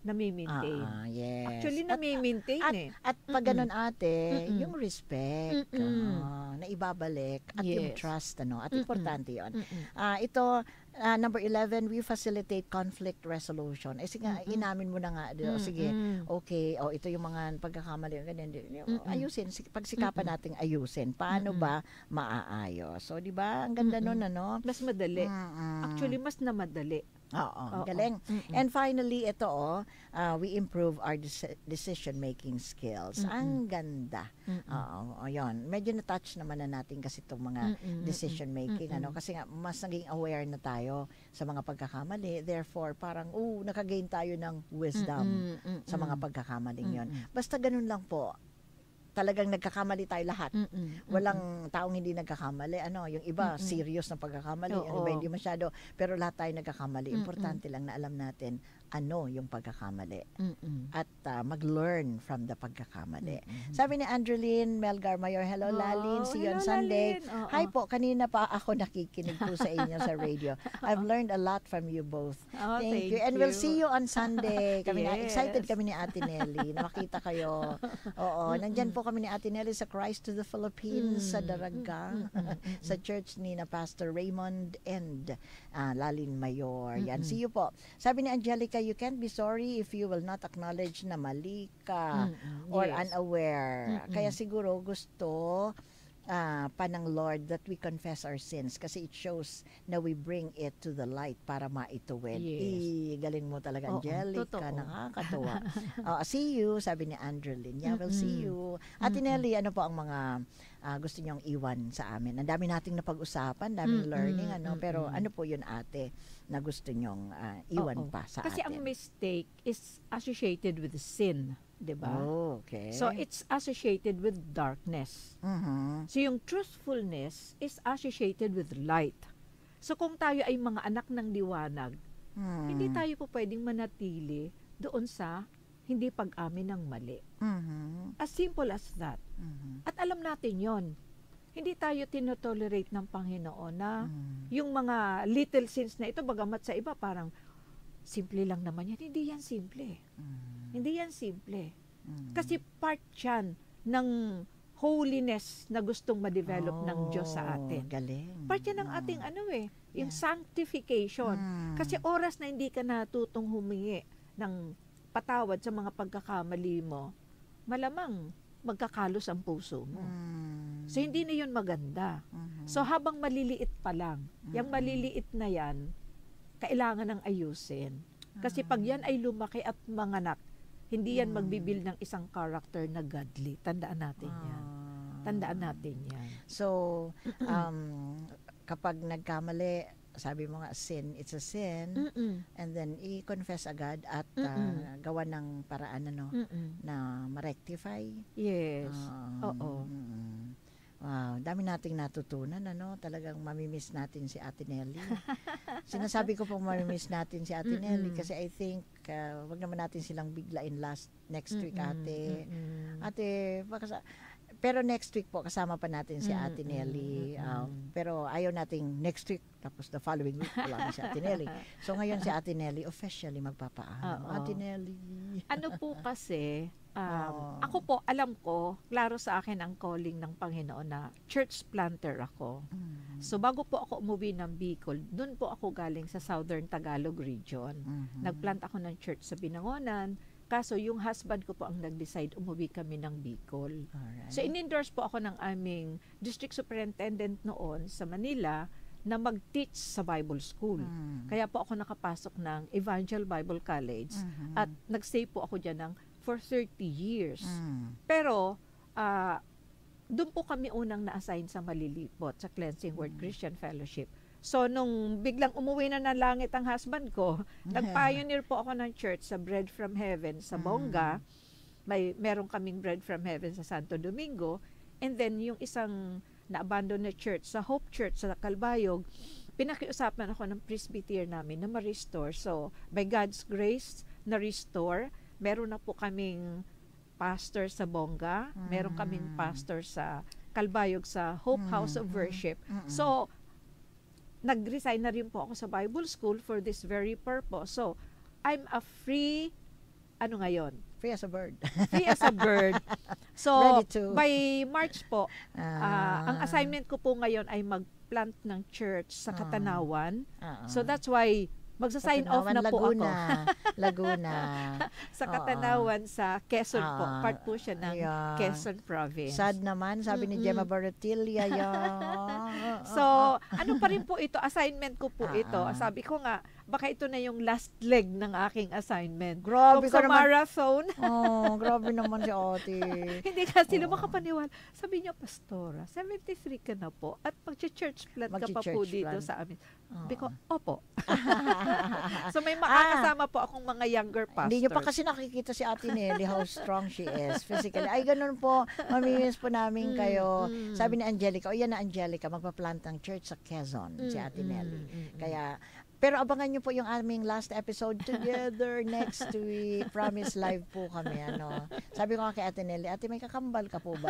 nami-maintain. Ah, yes. Actually, At- nami-maintain At, eh. at pag Mm-mm. ganun ate, Mm-mm. yung respect, Mm-mm. ah, na ibabalik, at yung Yes. trust, ano, at Mm-mm. importante yun. Mm-mm. Ah, ito, ah, number eleven, we facilitate conflict resolution. Eh, sige, Mm-mm. inamin mo na nga, di- o, sige, Mm-mm. okay, o ito yung mga pagkakamali, ganyan, di- di- Mm-mm. ayusin, sig- pagsikapan nating ayusin. Paano Mm-mm. ba maaayos? So, di ba, ang ganda Mm-mm. nun, ano? Mas madali. Mm-mm. Actually, mas na madali. Oo, Oo. galing. Mm-mm. And finally, ito oh, uh, we improve our deci- decision-making skills. Mm-mm. Ang ganda. Mm-mm. Oo, yun. Medyo na-touch naman na natin kasi itong mga Mm-mm. decision-making. Mm-mm. Ano, kasi nga, mas naging aware na tayo sa mga pagkakamali. Therefore, parang, oh, nakagain tayo ng wisdom Mm-mm. sa mga pagkakamaling yun. Mm-mm. Basta ganun lang po. Talagang nagkakamali tayo lahat. Mm-mm. Walang taong hindi nagkakamali. Ano, yung iba, Mm-mm. serious na pagkakamali. Yung Oo. iba, hindi masyado. Pero lahat tayo nagkakamali. Mm-mm. Importante lang na alam natin ano yung pagkakamali. Mm-mm. At uh, mag-learn from the pagkakamali. Mm-mm. Sabi ni Andreline Melgar Mayor, hello Oh, Lalin, see you on hello, Sunday. Lalin. Oo. Hi po, kanina pa ako nakikinig po sa inyo sa radio. I've learned a lot from you both. Oh, Thank, thank you. And we'll see you on Sunday. Kami na, Yes. excited kami ni Ate Nelly na makita kayo. Oo, nandyan po kami ni Ate Nelly sa Christ to the Philippines sa Daraga, sa church ni na Pastor Raymond and ah, Lalin Mayor. Yan, see you po. Sabi ni Angelica, you can't be sorry if you will not acknowledge na mali ka Mm-mm. or Yes. unaware. Mm-mm. Kaya siguro gusto ah, pa ng Lord that we confess our sins kasi it shows na we bring it to the light para maituwid. Yes. Eh, galing mo talaga, Oo, Angelica. totoo. Nakakatuwa. Oh, see you, sabi ni Andrelyn. Yeah, we'll see you. Ate Mm-mm. Nelly, ano po ang mga ah, gusto niyong iwan sa amin? Ang dami nating napag-usapan, daming Mm-mm. learning, ano? Pero Mm-mm. ano po yun, ate, na gusto niyong ah, iwan Oo. pa sa Kasi atin? ang mistake is associated with sin, 'di ba? Oh, okay. So it's associated with darkness. Mhm. So yung truthfulness is associated with light. So kung tayo ay mga anak ng liwanag, Hmm. hindi tayo po pwedeng manatili doon sa hindi pag-amin ng mali. Mhm. As simple as that. Mhm. At alam natin yon. Hindi tayo tinotolerate ng Panginoon na Mhm. yung mga little sins na ito, bagamat sa iba parang simple lang naman yan. Hindi yan simple. Mhm. Hindi yan simple. Mhm. Kasi part yan ng holiness na gustong ma-develop ng Diyos sa Oh, atin. galing. Part yan ng Mm. ating ano eh, yung Yeah. sanctification. Mm. Kasi oras na hindi ka natutong humingi ng patawad sa mga pagkakamali mo, malamang magkakalos ang puso mo. Mm. So hindi na yun maganda. Mhm. So habang maliliit pa lang, yung Mm. maliliit na yan, kailangan ng ayusin. Kasi pag yan ay lumaki at manganak, hindi yan Mm. magbibuild ng isang character na godly. Tandaan natin yan. Ah. Tandaan natin yan. So, um, kapag nagkamali, sabi mo nga, sin, it's a sin, Mm-mm. and then i-confess agad at Mm-mm. uh, gawa ng paraan ano, Mm-mm. na ma-rectify. Yes. Ah, Oo. mm. Wow, dami nating natutunan, ano? Talagang mamimiss natin si Ate Nelly. Sinasabi ko pong mamimiss natin si Ate Mm-mm. Nelly kasi I think, uh, wag naman natin silang biglain last next week, Mm-mm. Ate. Mm-mm. Ate, baka sa- pero next week po, kasama pa natin si Ate Mm-mm. Nelly. Um, Mm-mm. pero ayaw nating next week, tapos the following week, wala na si Ate Nelly. So ngayon si Ate Nelly officially magpapaalam. Oo. Ate Nelly. Ano po kasi, um, Oo. ako po, alam ko, klaro sa akin ang calling ng Panginoon na church planter ako. Mm. So bago po ako umuwi ng Bicol, doon po ako galing sa Southern Tagalog region. Mhm. Nagplant ako ng church sa Binangonan. Kaso yung husband ko po ang nag-decide umuwi kami ng Bicol. Alright. So in-endorse po ako ng aming district superintendent noon sa Manila na mag-teach sa Bible School. Mm. Kaya po ako nakapasok ng Evangel Bible College Mhm. at nag-stay po ako dyan ng for thirty years. Mm. Pero ah, doon po kami unang na-assign sa Malilipot, sa Cleansing Word Christian Fellowship. So, nung biglang umuwi na ng langit ang husband ko, nag-pioneer po ako ng church sa Bread from Heaven sa Bongga. May meron kaming Bread from Heaven sa Santo Domingo. And then, yung isang na-abandon na church sa Hope Church sa Calbayog, pinakiusapan ako ng presbyter namin na ma-restore. So, by God's grace, na-restore. Meron na po kaming pastor sa Bongga. Meron kaming pastor sa Calbayog sa Hope House of Worship. So, nag-resign na rin po ako sa Bible School for this very purpose. So, I'm a free ano ngayon? Free as a bird. Free as a bird. So, Ready to. by March po, Ah. ah, ang assignment ko po ngayon ay mag-plant ng church sa Ah. Katanawan. Ah, ah. So, that's why magsa-sign off na Katanawan, po ako. Laguna. Laguna. Sa Oo. Katanawan, sa Quezon po. Ah, Part po siya ng ayan. Quezon Province. Sad naman, sabi ni Mm-mm. Gemma Barretilla. Yan. So, ano pa rin po ito, assignment ko po Ah, ito. ah. Sabi ko nga, baka ito na yung last leg ng aking assignment. Grabe Kung ka sa naman. marathon, Oh, grabe naman si ate. hindi kasi Oo. oh. makapaniwala. Sabi niya, Pastora, seventy-three ka na po at mag-church plant ka pa po Magchi-church dito plant. sa amin. Oo. Sabi ko, opo. So, may makakasama po akong mga younger pastors. Ah. Hindi niyo pa kasi nakikita si Ate Nelly how strong she is physically. Ay, ganun po. Mamimiss po namin Mm, kayo. mm. Sabi ni Angelica, o yan na Angelica, magpa-plant ng church sa Quezon, si Mm, Ate mm, Nelly. mm, mm. Kaya, pero abangan niyo po yung aming last episode together next week. Promise live po kami. Ano. Sabi ko nga kay Ate Nelly, Ate, may kakambal ka po ba?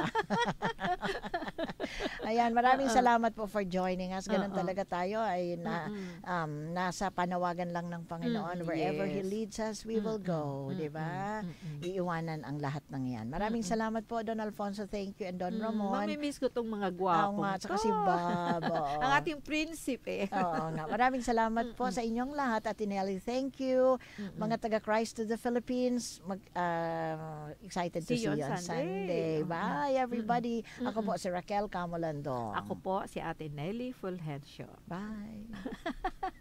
Ayan, maraming Uh-uh. salamat po for joining us. Ganun Uh-uh. talaga tayo ay na, Mm-mm. um, nasa panawagan lang ng Panginoon. Mm, Wherever He yes. leads us, we will go. Mm-mm, Di ba? mm-mm, mm-mm. Iiwanan ang lahat ng yan. Maraming salamat po, Don Alfonso. Thank you. And Don Mm, Ramon. mamimiss ko tong mga Oo gwapong nga, tsaka to. si Bob. Oo. Ang ating prinsipe. Oo nga. Maraming salamat po sa inyong lahat. Ate Nelly, thank you. Mm-mm. Mga taga Christ to the Philippines, mag, ah, excited to See see you you on on Sunday. Sunday. Bye, everybody. Mm-mm. Ako po si Raquel Camolando. Ako po si Ate Nelly Fulgencio. Bye.